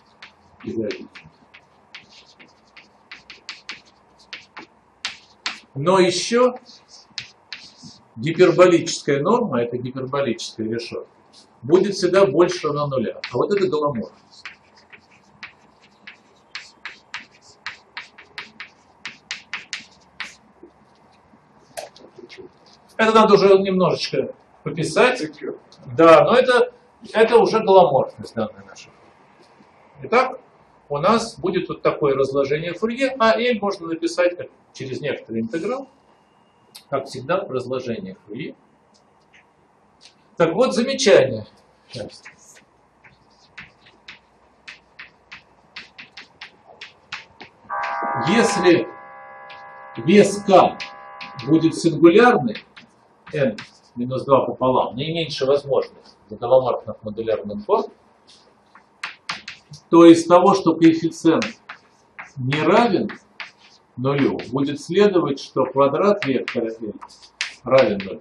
Speaker 1: Но еще гиперболическая норма, это гиперболическая решетка, будет всегда больше равно нуля. А вот это голоморфность. Это надо уже немножечко пописать. Да, но это, это уже голоморфность данной нашей. Итак, у нас будет вот такое разложение Фурье, а L можно написать как через некоторый интеграл. как всегда, в разложениях Фурье. Так вот, замечание. Сейчас. Если вес k будет сингулярный, n минус два пополам, наименьшая возможность для голоморфных модулярных форм, то из того, что коэффициент не равен нулю, будет следовать, что квадрат вектора L равен нулю.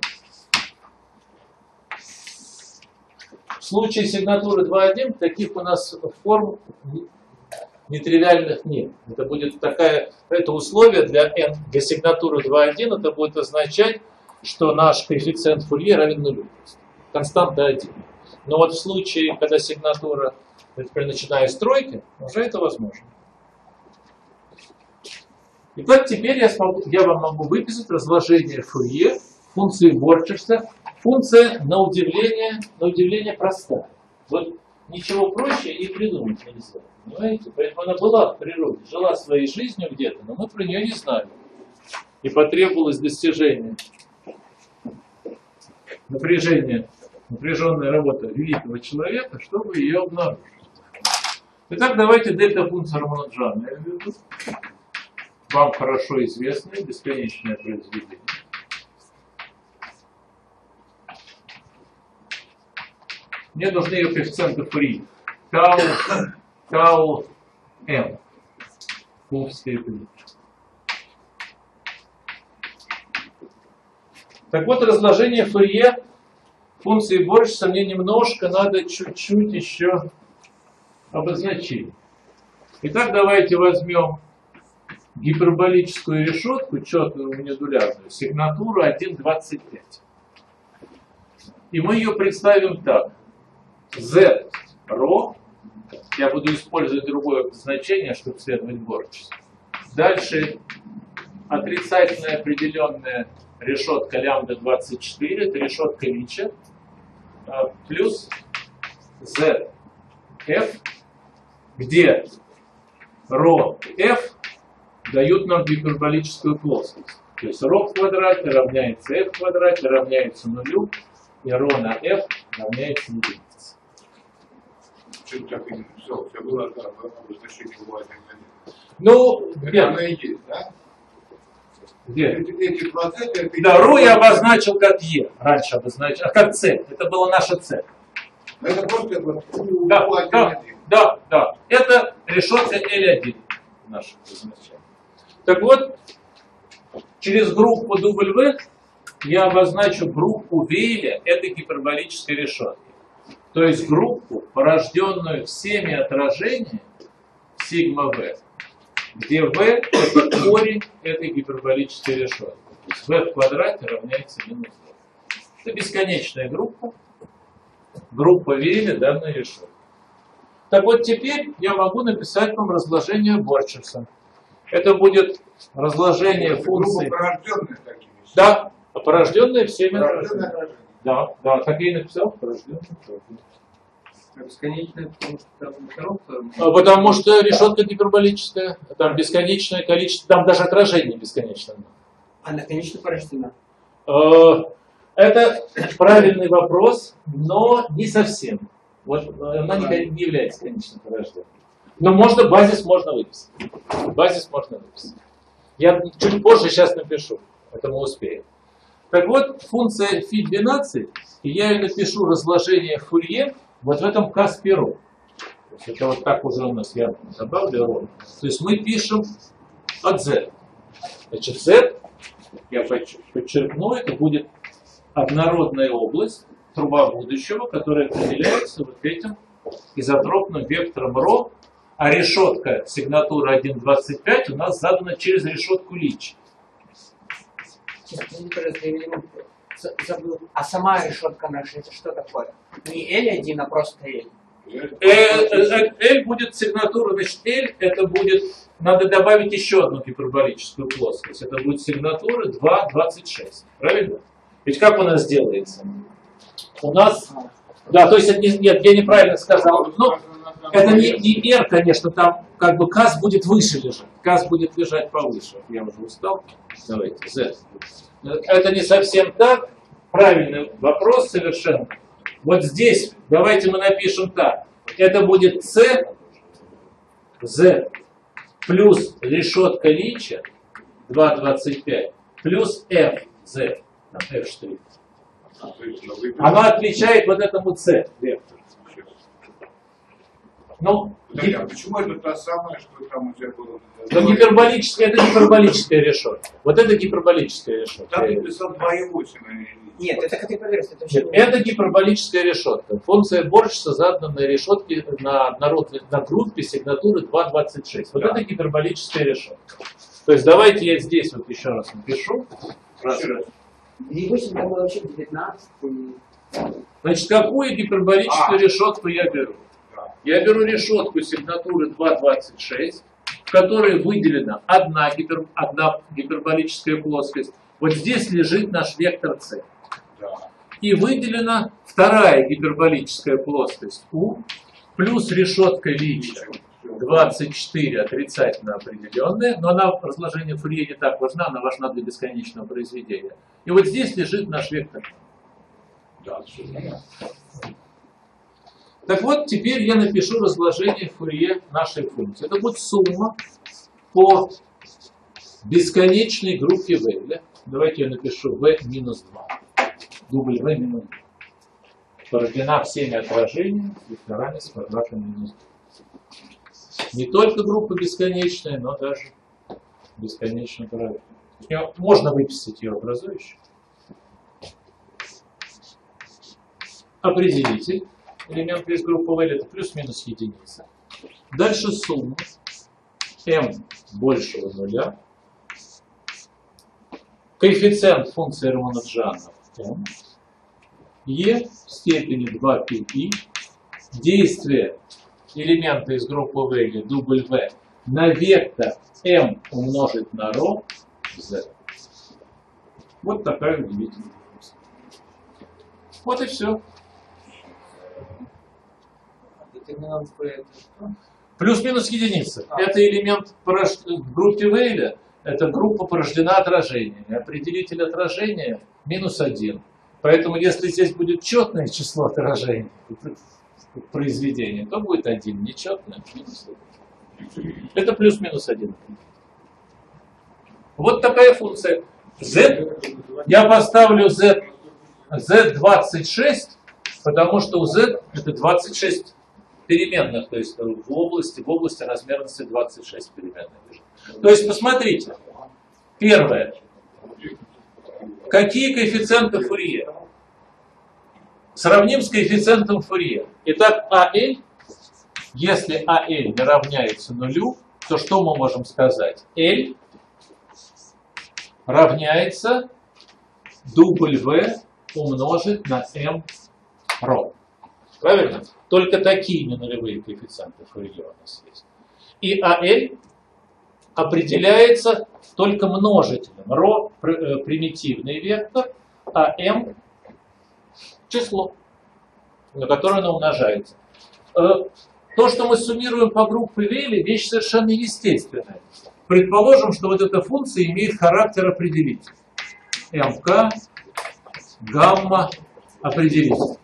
Speaker 1: В случае сигнатуры два один таких у нас форм нетривиальных нет. Это будет такая, это условие для n, для сигнатуры два один, это будет означать, что наш коэффициент Фурье равен нулю. Константа один. Но вот в случае, когда сигнатура, например, начиная с тройки, уже это возможно. Итак, теперь я, смогу, я вам могу выписать разложение Фурье функции Борчерса. Функция, на удивление, на удивление простая. Вот ничего проще и придумать нельзя. Понимаете? Поэтому она была в природе, жила своей жизнью где-то, но мы про нее не знали. И потребовалось достижение напряжения, напряженная работа великого человека, чтобы ее обнаружить. Итак, давайте дельта-функцию Раманаджана. Я введу. Вам хорошо известное бесконечное произведение. Мне нужны ее коэффициенты Фурье. Тау, тау, m. В степени. Так вот, разложение Фурье функции Борчерса мне немножко надо чуть-чуть еще обозначить. Итак, давайте возьмем гиперболическую решетку, четную модулярную, сигнатуру один двадцать пять. И мы ее представим так. Z ρ, я буду использовать другое значение, чтобы следовать Борчерсу. Дальше отрицательная определенная решетка лямбда двадцать четыре, это решетка Лича, плюс Z F, где ρ F дают нам гиперболическую плоскость. То есть ρ в квадрате равняется F в квадрате равняется нулю, и ρ на F равняется единице.
Speaker 2: Что так и не написал, у тебя было обозначение бывает.
Speaker 1: Ну, где?
Speaker 2: Она и есть, да?
Speaker 1: Где?
Speaker 2: Эти, эти проценты, это
Speaker 1: Да, ρ я обозначил как Е, раньше обозначил, а как С. Это была наша С.
Speaker 2: это просто вот,
Speaker 1: Да,
Speaker 2: у
Speaker 1: да, да, да. Это решетка L один наша обозначение. Так вот, через группу W я обозначу группу Вейля этой гиперболической решетки. То есть группу, порожденную всеми отражениями сигма V, где V это корень этой гиперболической решетки. То есть V в квадрате равняется минус два. Это бесконечная группа, группа Вейля данной решетки. Так вот теперь я могу написать вам разложение Борчерса. Это будет разложение функций.
Speaker 2: Порожденные такие.
Speaker 1: Да, порожденные всеми
Speaker 2: Порожденные
Speaker 1: отражениями. Да, да, так я и написал, порожденные.
Speaker 3: Бесконечное, потому что там коробка.
Speaker 1: Потому что решетка гиперболическая, там бесконечное количество, там даже отражение бесконечное.
Speaker 4: Она, конечно, порождена.
Speaker 1: Это правильный вопрос, но не совсем. Вот она не, не является конечным порождением. Но можно, базис можно выписать. Базис можно выписать. Я чуть позже сейчас напишу, это мы успеем. Так вот, функция фи двенадцать, и я ее напишу разложение Фурье вот в этом Каспиру. Это вот так уже у нас, я добавлю ровно. То есть мы пишем от Z. Значит, Z, я подчеркну, это будет однородная область, труба будущего, которая определяется вот этим изотропным вектором ρ, а решетка сигнатуры один двадцать пять у нас задана через решетку Лича.
Speaker 4: Забыл. А сама решетка наша, это что такое? Не L один, а просто L.
Speaker 1: L будет сигнатура, значит, L это будет, надо добавить еще одну гиперболическую плоскость. Это будет сигнатура два двадцать шесть. Правильно? Ведь как у нас делается? У нас, да, то есть, нет, я неправильно сказал. Ну, это не, не R, конечно, там как бы каз будет выше лежать. Каз будет лежать повыше. Я уже устал. Давайте, Z. Это не совсем так. Правильный вопрос совершенно. Вот здесь давайте мы напишем так. Это будет C, Z, плюс решетка Лича, два двадцать пять, плюс F, Z, там F штрих. Она отвечает вот этому C вектору. Ну,
Speaker 2: Подожди, а почему это та самая, что там у тебя было?
Speaker 1: но гиперболическая, это гиперболическая решетка. Вот это гиперболическая решетка.
Speaker 2: Там написал два и восемь.
Speaker 4: Нет, это как поверхность. Это,
Speaker 1: Нет,
Speaker 4: вообще-
Speaker 1: это гиперболическая решетка. Функция Борща задана на решетке на, однородной- на группе сигнатуры два двадцать шесть. Вот
Speaker 2: Да.
Speaker 1: это гиперболическая решетка. То есть давайте я здесь вот еще раз напишу. Раз.
Speaker 4: И восемь, там было вообще девятнадцать. и-
Speaker 1: Значит, какую гиперболическую
Speaker 2: А.
Speaker 1: решетку я беру? Я беру решетку сигнатуры два двадцать шесть, в которой выделена одна, гипер, одна гиперболическая плоскость. Вот здесь лежит наш вектор С.
Speaker 2: Да.
Speaker 1: И выделена вторая гиперболическая плоскость У, плюс решетка Лича двадцать четыре отрицательно определенная, но она в разложении Фурье не так важна, она важна для бесконечного произведения. И вот здесь лежит наш вектор.
Speaker 2: Да, все понятно.
Speaker 1: Так вот, теперь я напишу разложение Фурье нашей функции. Это будет сумма по бесконечной группе Вейля. Давайте я напишу V минус два. Дубль V минус два. Порождена всеми отражениями векторами с квадратом минус два. Не только группа бесконечная, но даже бесконечно порожденная. Можно выписать ее образующую. Определитель. Элемент из группы L это плюс-минус единица. Дальше сумма m большего нуля. Коэффициент функции Рамануджана m. E в степени два π i. Действие элемента из группы L дубль V на вектор m умножить на ρ z. Вот такая удивительная функция. Вот и все.
Speaker 3: Детерминант P это
Speaker 1: Плюс-минус единица.
Speaker 3: А.
Speaker 1: Это элемент порож- в группе Вейля. Это группа порождена отражениями. Определитель отражения минус один. Поэтому если здесь будет четное число отражений произведения, то будет один. Нечетное минус один. Это плюс-минус один. Вот такая функция. Z. Я поставлю Z, Z двадцать шесть, потому что у Z это двадцать шесть переменных, то есть в области, в области размерности двадцать шесть переменных. То есть посмотрите. Первое. Какие коэффициенты Фурье? Сравним с коэффициентом Фурье. Итак, АЛ, если АЛ не равняется нулю, то что мы можем сказать? L равняется дубль V умножить на m ρ. Правильно? Только такие ненулевые коэффициенты Фурье у нас есть. И АЛ определяется только множителем. ρ примитивный вектор, а m число, на которое оно умножается. То, что мы суммируем по группе Вейля, вещь совершенно естественная. Предположим, что вот эта функция имеет характер определителя. МК, гамма, определитель.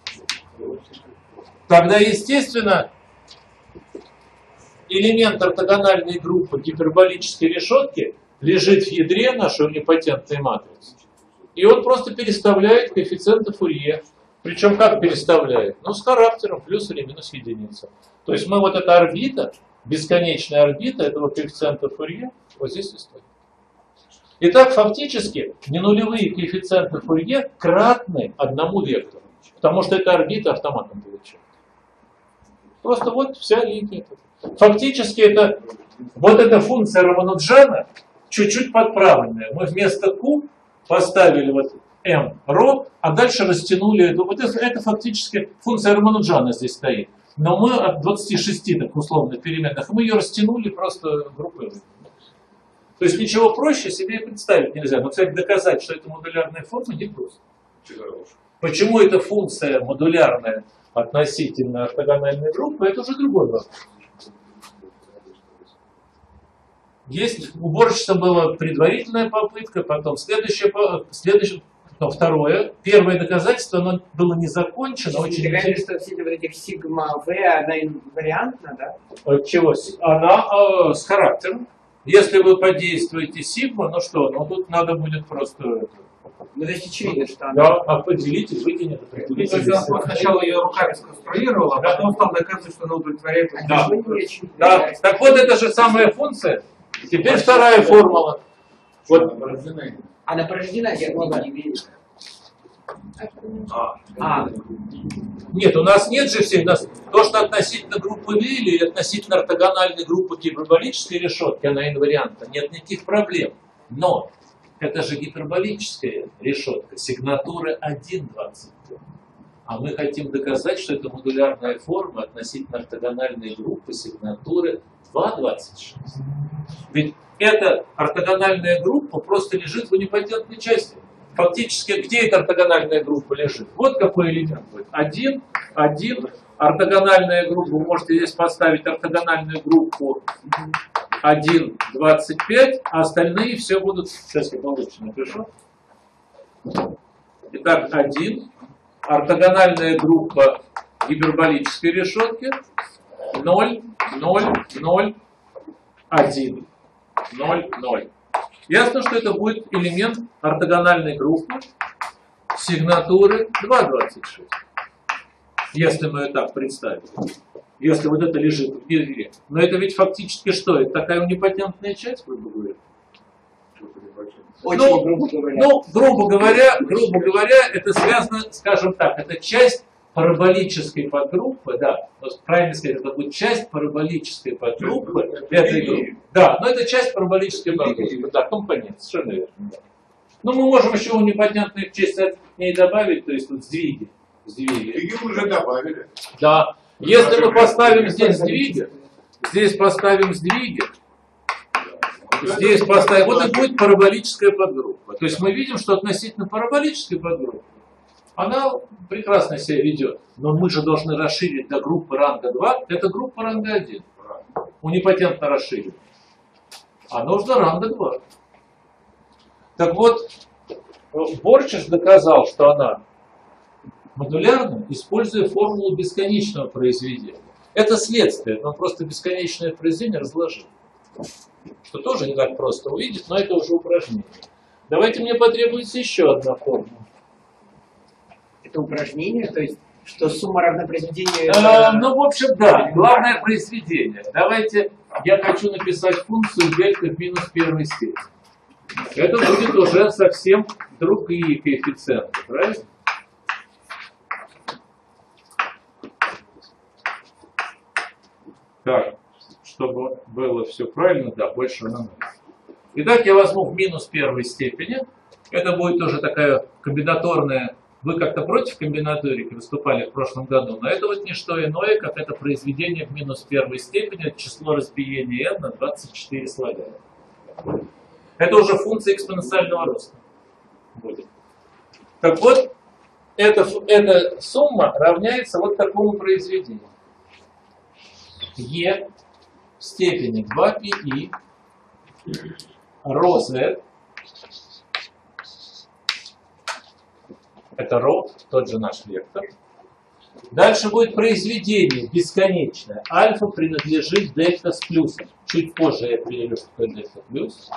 Speaker 1: Тогда, естественно, элемент ортогональной группы гиперболической решетки лежит в ядре нашей унипотентной матрицы. И он просто переставляет коэффициенты Фурье. Причем как переставляет? Ну, с характером плюс или минус единица. То есть мы вот эта орбита, бесконечная орбита этого коэффициента Фурье, вот здесь и стоит. Итак, фактически ненулевые коэффициенты Фурье кратны одному вектору. Потому что эта орбита автоматом получает. Просто вот вся линия. Фактически это вот эта функция Рамануджана чуть-чуть подправленная. Мы вместо Q поставили вот m ρ, а дальше растянули эту. Вот это, это фактически функция Рамануджана здесь стоит. Но мы от двадцати шести так условных переменных, мы ее растянули просто группой. То есть ничего проще себе представить нельзя. Но, кстати, доказать, что это модулярная форма, не просто. Почему эта функция модулярная относительно ортогональной группы, это уже другой вопрос. Есть уборщица была предварительная попытка, потом следующая, следующая но второе, первое доказательство, оно было не закончено, очень
Speaker 4: Ты говоришь,
Speaker 1: интересно.
Speaker 4: что все вот этих сигма В, она инвариантна, да?
Speaker 1: От чего? Она э, с характером. Если вы подействуете сигма, ну что, ну тут надо будет просто...
Speaker 4: Ну, то есть очевидно, что она...
Speaker 1: Да, определитель, выкинет определитель.
Speaker 3: То есть он сначала ее руками сконструировал, а потом стал доказывать, что она удовлетворяет.
Speaker 1: Да.
Speaker 4: Ну, не очевидно.
Speaker 1: Да. Так вот, это же самая функция. Теперь вторая формула. Вот.
Speaker 4: Она порождена, я много не верю. А,
Speaker 1: Нет, у нас нет же всегда то, что относительно группы V или относительно ортогональной группы гиперболической решетки, она инвариантна, нет никаких проблем. Но это же гиперболическая решетка, сигнатуры один двадцать пять. А мы хотим доказать, что это модулярная форма относительно ортогональной группы сигнатуры два двадцать шесть. Ведь эта ортогональная группа просто лежит в унипатентной части. Фактически, где эта ортогональная группа лежит? Вот какой элемент будет. Один, один, ортогональная группа. Вы можете здесь поставить ортогональную группу один, двадцать пять, а остальные все будут... Сейчас я получше напишу. Итак, один, ортогональная группа гиперболической решетки, ноль, ноль, ноль, один, ноль, ноль. Ясно, что это будет элемент ортогональной группы сигнатуры два двадцать шесть. Если мы ее так представим. Если вот это лежит в гире. Но это ведь фактически что? Это такая унипатентная часть, грубо говоря?
Speaker 4: очень
Speaker 1: Ну,
Speaker 4: грубо говоря.
Speaker 1: Ну, грубо говоря, грубо говоря, это связано, скажем так, это часть параболической подгруппы, да, правильно сказать, это будет часть параболической подгруппы этой группы. Да, но это часть параболической подгруппы, да, компонент, совершенно верно. Да. Ну, мы можем еще непонятную часть от ней добавить, то есть вот сдвиги. Сдвиги.
Speaker 2: Их уже добавили.
Speaker 1: Да. Если мы поставим здесь сдвиги, здесь поставим сдвиги, здесь поставим, вот и будет параболическая подгруппа. То есть мы видим, что относительно параболической подгруппы она прекрасно себя ведет. Но мы же должны расширить до группы ранга два. Это группа ранга один. Унипатентно расширить. А нужно ранга два. Так вот, Борчиш доказал, что она модулярна, используя формулу бесконечного произведения. Это следствие, но просто бесконечное произведение разложил. Что тоже не так просто увидеть, но это уже упражнение. Давайте мне потребуется еще одна формула.
Speaker 4: Это упражнение, то есть, что сумма равна произведению...
Speaker 1: А, ну, в общем, да, главное произведение. Давайте, я хочу написать функцию дельта в минус первой степени. Это будет уже совсем другие коэффициенты, правильно? Так, чтобы было все правильно, да, больше на ноль. Итак, я возьму в минус первой степени. Это будет тоже такая комбинаторная. Вы как-то против комбинаторики выступали в прошлом году, но это вот не что иное, как это произведение в минус первой степени, число разбиения n на двадцать четыре слагаемых. Это уже функция экспоненциального роста будет. Так вот, эта, эта сумма равняется вот такому произведению. e в степени два пи и ρ z. Это ρ, тот же наш вектор. Дальше будет произведение бесконечное. Альфа принадлежит дельта с плюсом. Чуть позже я определю, что это дельта плюс.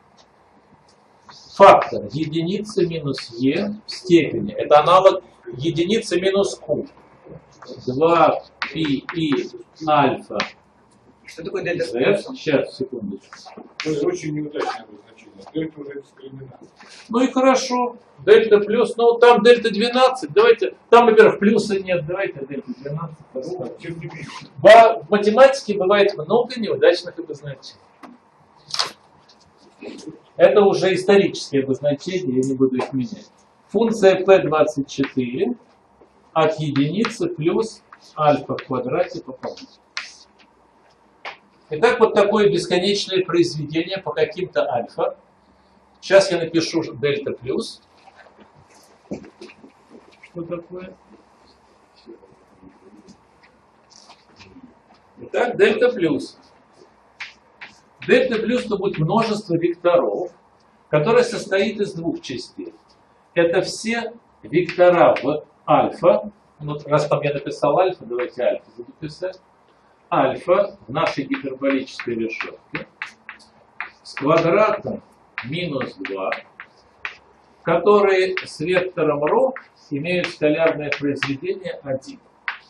Speaker 1: Фактор единица минус е в степени. Это аналог единицы минус q. два пи и альфа.
Speaker 4: Что такое дельта с
Speaker 1: Z.
Speaker 4: плюсом?
Speaker 1: Сейчас, секундочку.
Speaker 2: То есть очень неудачное обозначение. Дельта уже дискриминация.
Speaker 1: Ну и хорошо. Дельта плюс, ну там дельта двенадцать. Давайте, там, во-первых, плюса нет. Давайте дельта двенадцать поставим.
Speaker 2: Ну, тем не менее.
Speaker 1: В математике бывает много неудачных обозначений. Это уже исторические обозначения, я не буду их менять. Функция пи двадцать четыре от единицы плюс альфа в квадрате пополам. Итак, вот такое бесконечное произведение по каким-то альфа. Сейчас я напишу дельта плюс. Что такое? Итак, дельта плюс. Дельта плюс это будет множество векторов, которое состоит из двух частей. Это все вектора в альфа. Ну, раз там я написал альфа, давайте альфа буду писать. Альфа в нашей гиперболической решетке с квадратом минус два, которые с вектором ρ имеют скалярное произведение один.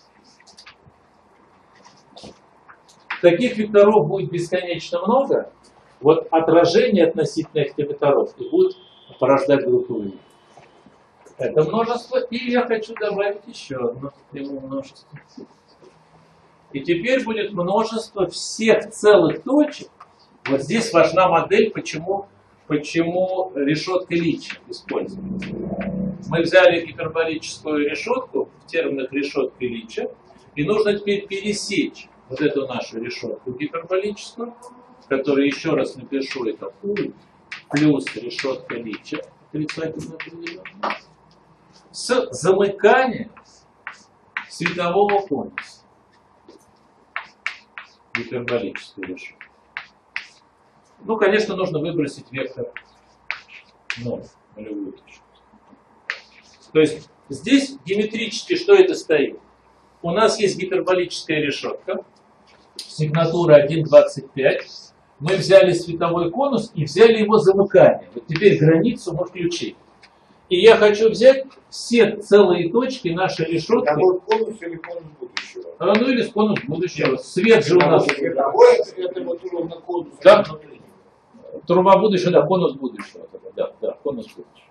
Speaker 1: Таких векторов будет бесконечно много. Вот отражение относительно этих векторов и будет порождать групповые. Это множество. И я хочу добавить еще одно множество. И теперь будет множество всех целых точек. Вот здесь важна модель, почему, почему решетка Лича используется. Мы взяли гиперболическую решетку в терминах решетки Лича, и нужно теперь пересечь вот эту нашу решетку гиперболическую, которую еще раз напишу, это U плюс решетка Лича, отрицательно определенная, с замыканием светового конуса гиперболической решетки. Ну, конечно, нужно выбросить вектор ноль, нулевую точку. То есть здесь геометрически что это стоит? У нас есть гиперболическая решетка, сигнатура один двадцать пять. Мы взяли световой конус и взяли его замыкание. Вот теперь границу мы включили. И я хочу взять все целые точки нашей решетки.
Speaker 2: Световой конус или конус будущего?
Speaker 1: А, ну или с конус будущего. Свет же у нас.
Speaker 2: Световой — это вот ровно конус.
Speaker 1: Да. Труба будущего, да, конус будущего. Да, да, конус будущего.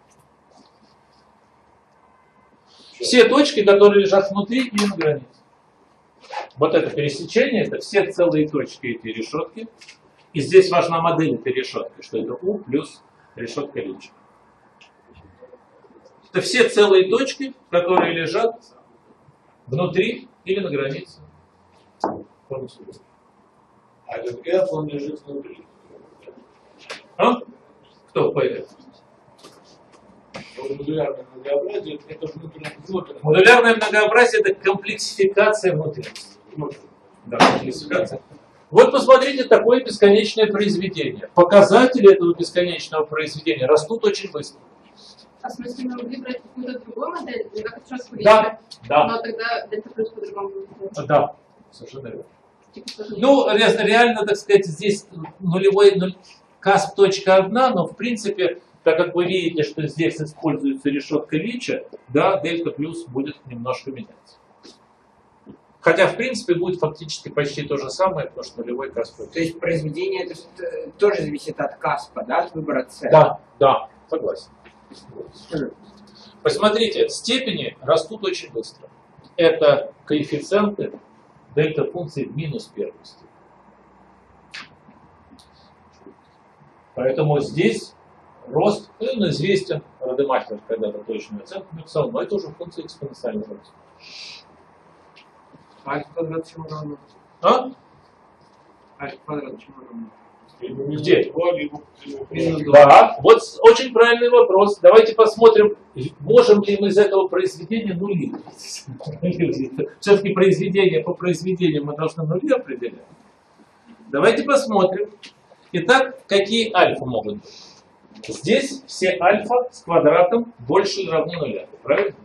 Speaker 1: Все точки, которые лежат внутри и на границе. Вот это пересечение, это все целые точки этой решетки. И здесь важна модель этой решетки, что это U плюс решетка Лича. Это все целые точки, которые лежат внутри или на границе.
Speaker 6: А этот F, он лежит внутри.
Speaker 1: А? Кто пойдет?
Speaker 6: Модулярное многообразие — это внутреннее.
Speaker 1: Модулярное многообразие — это комплексификация внутренности. Да, комплексификация. Вот посмотрите такое бесконечное произведение. Показатели этого бесконечного произведения растут очень быстро.
Speaker 8: А в смысле, мы могли брать какую-то другую модель, или как это сейчас выглядит?
Speaker 1: Да, да.
Speaker 8: Но тогда дельта плюс по-другому будет.
Speaker 1: Да, совершенно верно.
Speaker 8: Типа, тоже
Speaker 1: Ну, ре- реально, так сказать, здесь нулевой нуль, касп точка одна, но в принципе, так как вы видите, что здесь используется решетка Лича, да, дельта плюс будет немножко меняться. Хотя, в принципе, будет фактически почти то же самое, потому что нулевой касп.
Speaker 4: То есть произведение это что- тоже зависит от каспа, да, от выбора C?
Speaker 1: Да, да, согласен. Посмотрите, степени растут очень быстро. Это коэффициенты дельта функции в минус первой степени. Поэтому здесь рост, ну, известен, Радемахер когда-то точную оценку написал, но это уже функция экспоненциального роста.
Speaker 4: Альфа квадрат чему равно?
Speaker 1: А?
Speaker 4: Альфа квадрат чему равно?
Speaker 1: Где?
Speaker 4: Минус два.
Speaker 1: Да, вот очень правильный вопрос. Давайте посмотрим, можем ли мы из этого произведения нули. Все-таки произведение по произведению мы должны нули определять. Давайте посмотрим. Итак, какие альфа могут быть? Здесь все альфа с квадратом больше или равно нуля. Правильно?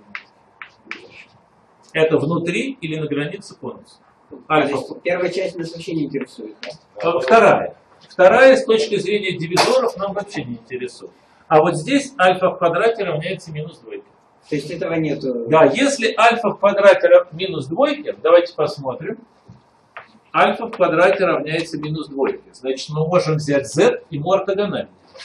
Speaker 1: Это внутри или на границе конуса? Альфа.
Speaker 4: То есть первая часть нас вообще не интересует, да?
Speaker 1: А, Вторая. Вторая с точки зрения дивизоров нам вообще не интересует. А вот здесь альфа в квадрате равняется минус двойке.
Speaker 4: То есть этого нету.
Speaker 1: Да, если альфа в квадрате равняется минус двойке, давайте посмотрим. Альфа в квадрате равняется минус двойке. Значит, мы можем взять z и ему ортогонально.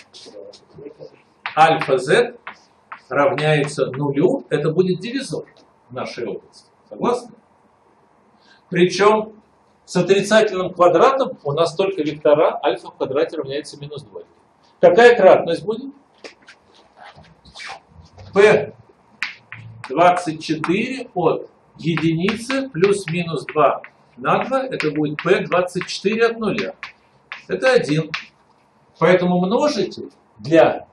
Speaker 1: Альфа z равняется нулю. Это будет дивизор в нашей области. Согласны? Причем с отрицательным квадратом у нас только вектора альфа в квадрате равняется минус двойке. Какая кратность будет? P двадцать четыре от единицы плюс минус два на два. Это будет P двадцать четыре от нуля. Это один. Поэтому множитель для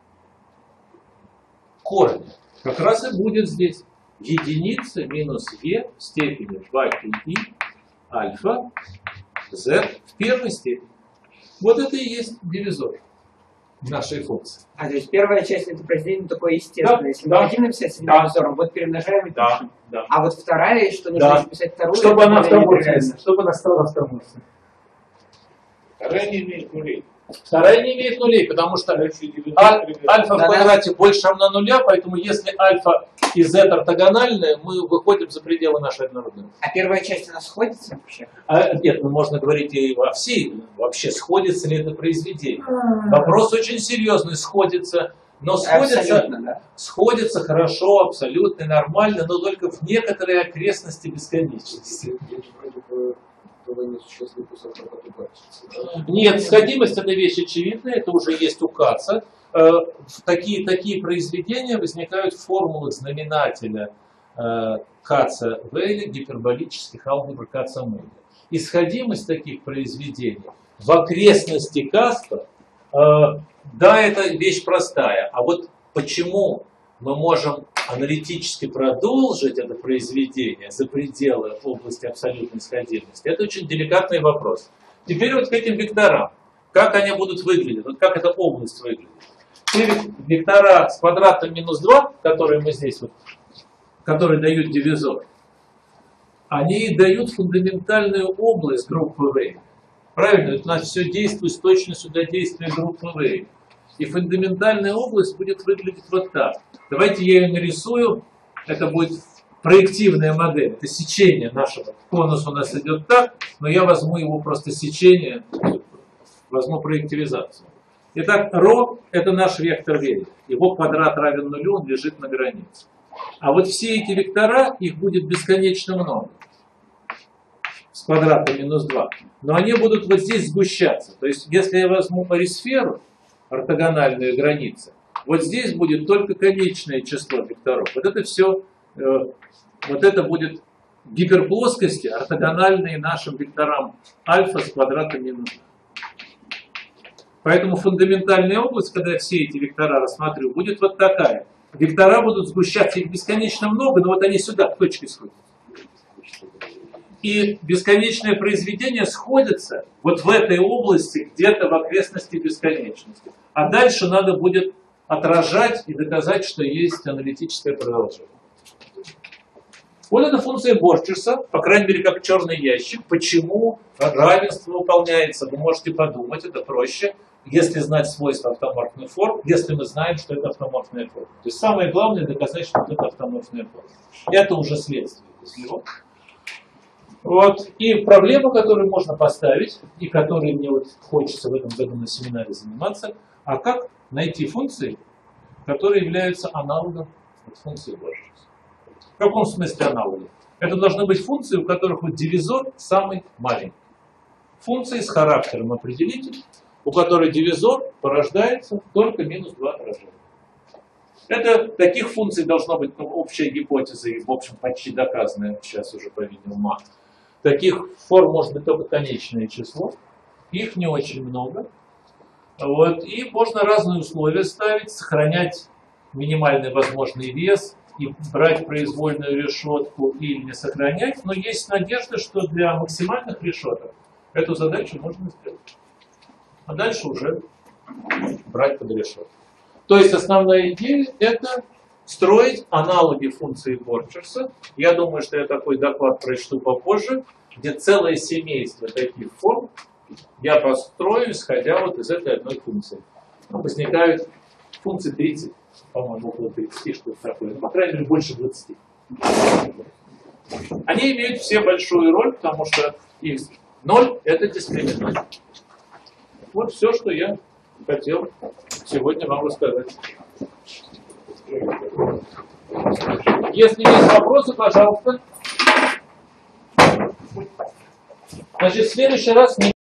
Speaker 1: корня как раз и будет здесь. Единица минус e в степени два π альфа z в первой степени. Вот это и есть дивизор нашей функции.
Speaker 4: А, то есть первая часть это произведение такое естественное.
Speaker 1: Да,
Speaker 4: Если
Speaker 1: да.
Speaker 4: мы хотим написать с
Speaker 1: Да.
Speaker 4: дивизором, вот перемножаем и
Speaker 1: Да,
Speaker 4: пишем.
Speaker 1: да.
Speaker 4: А вот вторая, что нужно
Speaker 1: Да.
Speaker 4: еще писать вторую,
Speaker 1: Чтобы
Speaker 4: это
Speaker 1: она
Speaker 4: более
Speaker 1: автоморфная,
Speaker 4: нереально.
Speaker 1: чтобы она стала автоморфной.
Speaker 2: Вторая не имеет нулей.
Speaker 1: Вторая не имеет нулей, потому что
Speaker 2: Короче, дивизор
Speaker 1: аль-
Speaker 2: примерно.
Speaker 1: альфа в
Speaker 4: Да-да.
Speaker 1: квадрате больше равна нуля, поэтому если альфа и z ортогональные, мы выходим за пределы нашей однородности.
Speaker 4: А первая часть у нас сходится вообще?
Speaker 1: А, нет, ну можно говорить и во всей, вообще сходится ли это произведение. Вопрос очень серьезный, сходится, но сходится,
Speaker 4: Абсолютно, да.
Speaker 1: сходится хорошо, абсолютно нормально, но только в некоторые окрестности бесконечности. Нет, сходимость это вещь очевидная, это уже есть у Каца. Э, Такие, такие произведения возникают в формулах знаменателя э, Каца-Вейля, гиперболических алгебр Каца-Мейля. И сходимость таких произведений в окрестности Каста, э, да, это вещь простая. А вот почему мы можем аналитически продолжить это произведение за пределы области абсолютной сходимости, это очень деликатный вопрос. Теперь вот к этим векторам. Как они будут выглядеть? Вот как эта область выглядит? Те вектора с квадратом минус два, которые мы здесь, вот, которые дают дивизор, они дают фундаментальную область группы Вейля. Правильно? Это у нас все действует с точностью до действия группы Вейля. И фундаментальная область будет выглядеть вот так. Давайте я ее нарисую. Это будет проективная модель. Это сечение нашего. Конус у нас идет так, но я возьму его просто сечение, возьму проективизацию. Итак, ρ это наш вектор Вейля. Его квадрат равен нулю, он лежит на границе. А вот все эти вектора, их будет бесконечно много. С квадратом минус два. Но они будут вот здесь сгущаться. То есть, если я возьму парисферу, ортогональные границы, вот здесь будет только конечное число векторов. Вот это все, э, вот это будет гиперплоскости, ортогональные нашим векторам альфа с квадратом минус два. Поэтому фундаментальная область, когда я все эти вектора рассматриваю, будет вот такая. Вектора будут сгущаться, их бесконечно много, но вот они сюда, к точке сходятся. И бесконечное произведение сходится вот в этой области, где-то в окрестности бесконечности. А дальше надо будет отражать и доказать, что есть аналитическое продолжение. Вот эта функция Борчеса, по крайней мере, как черный ящик. Почему равенство выполняется? Вы можете подумать, это проще, если знать свойства автоморфных форм, если мы знаем, что это автоморфная форма. То есть самое главное доказать, что это автоморфная форма. Это уже следствие из него. Вот. И проблема, которую можно поставить, и которой мне вот хочется в этом году на семинаре заниматься, а как найти функции, которые являются аналогом от функции Борчеса. В каком смысле аналогом? Это должны быть функции, у которых вот дивизор самый маленький. Функции с характером определитель, у которой дивизор порождается только минус два отражения. Это, таких функций должно быть, ну, общая гипотеза, и в общем почти доказанная сейчас уже, по-видимому. Таких форм может быть только конечное число, их не очень много. Вот. И можно разные условия ставить, сохранять минимальный возможный вес, и брать произвольную решетку или не сохранять, но есть надежда, что для максимальных решеток эту задачу можно сделать. А дальше уже брать под решетку. То есть основная идея – это строить аналоги функции Борчеса. Я думаю, что я такой доклад прочту попозже, где целое семейство таких форм я построю, исходя вот из этой одной функции. Возникают функции тридцать. По-моему, около тридцати, что-то такое. Ну, по крайней мере, больше двадцати. Они имеют все большую роль, потому что их ноль – это дискриминант. Вот все, что я хотел сегодня вам рассказать. Если есть вопросы, пожалуйста. Значит, в следующий раз...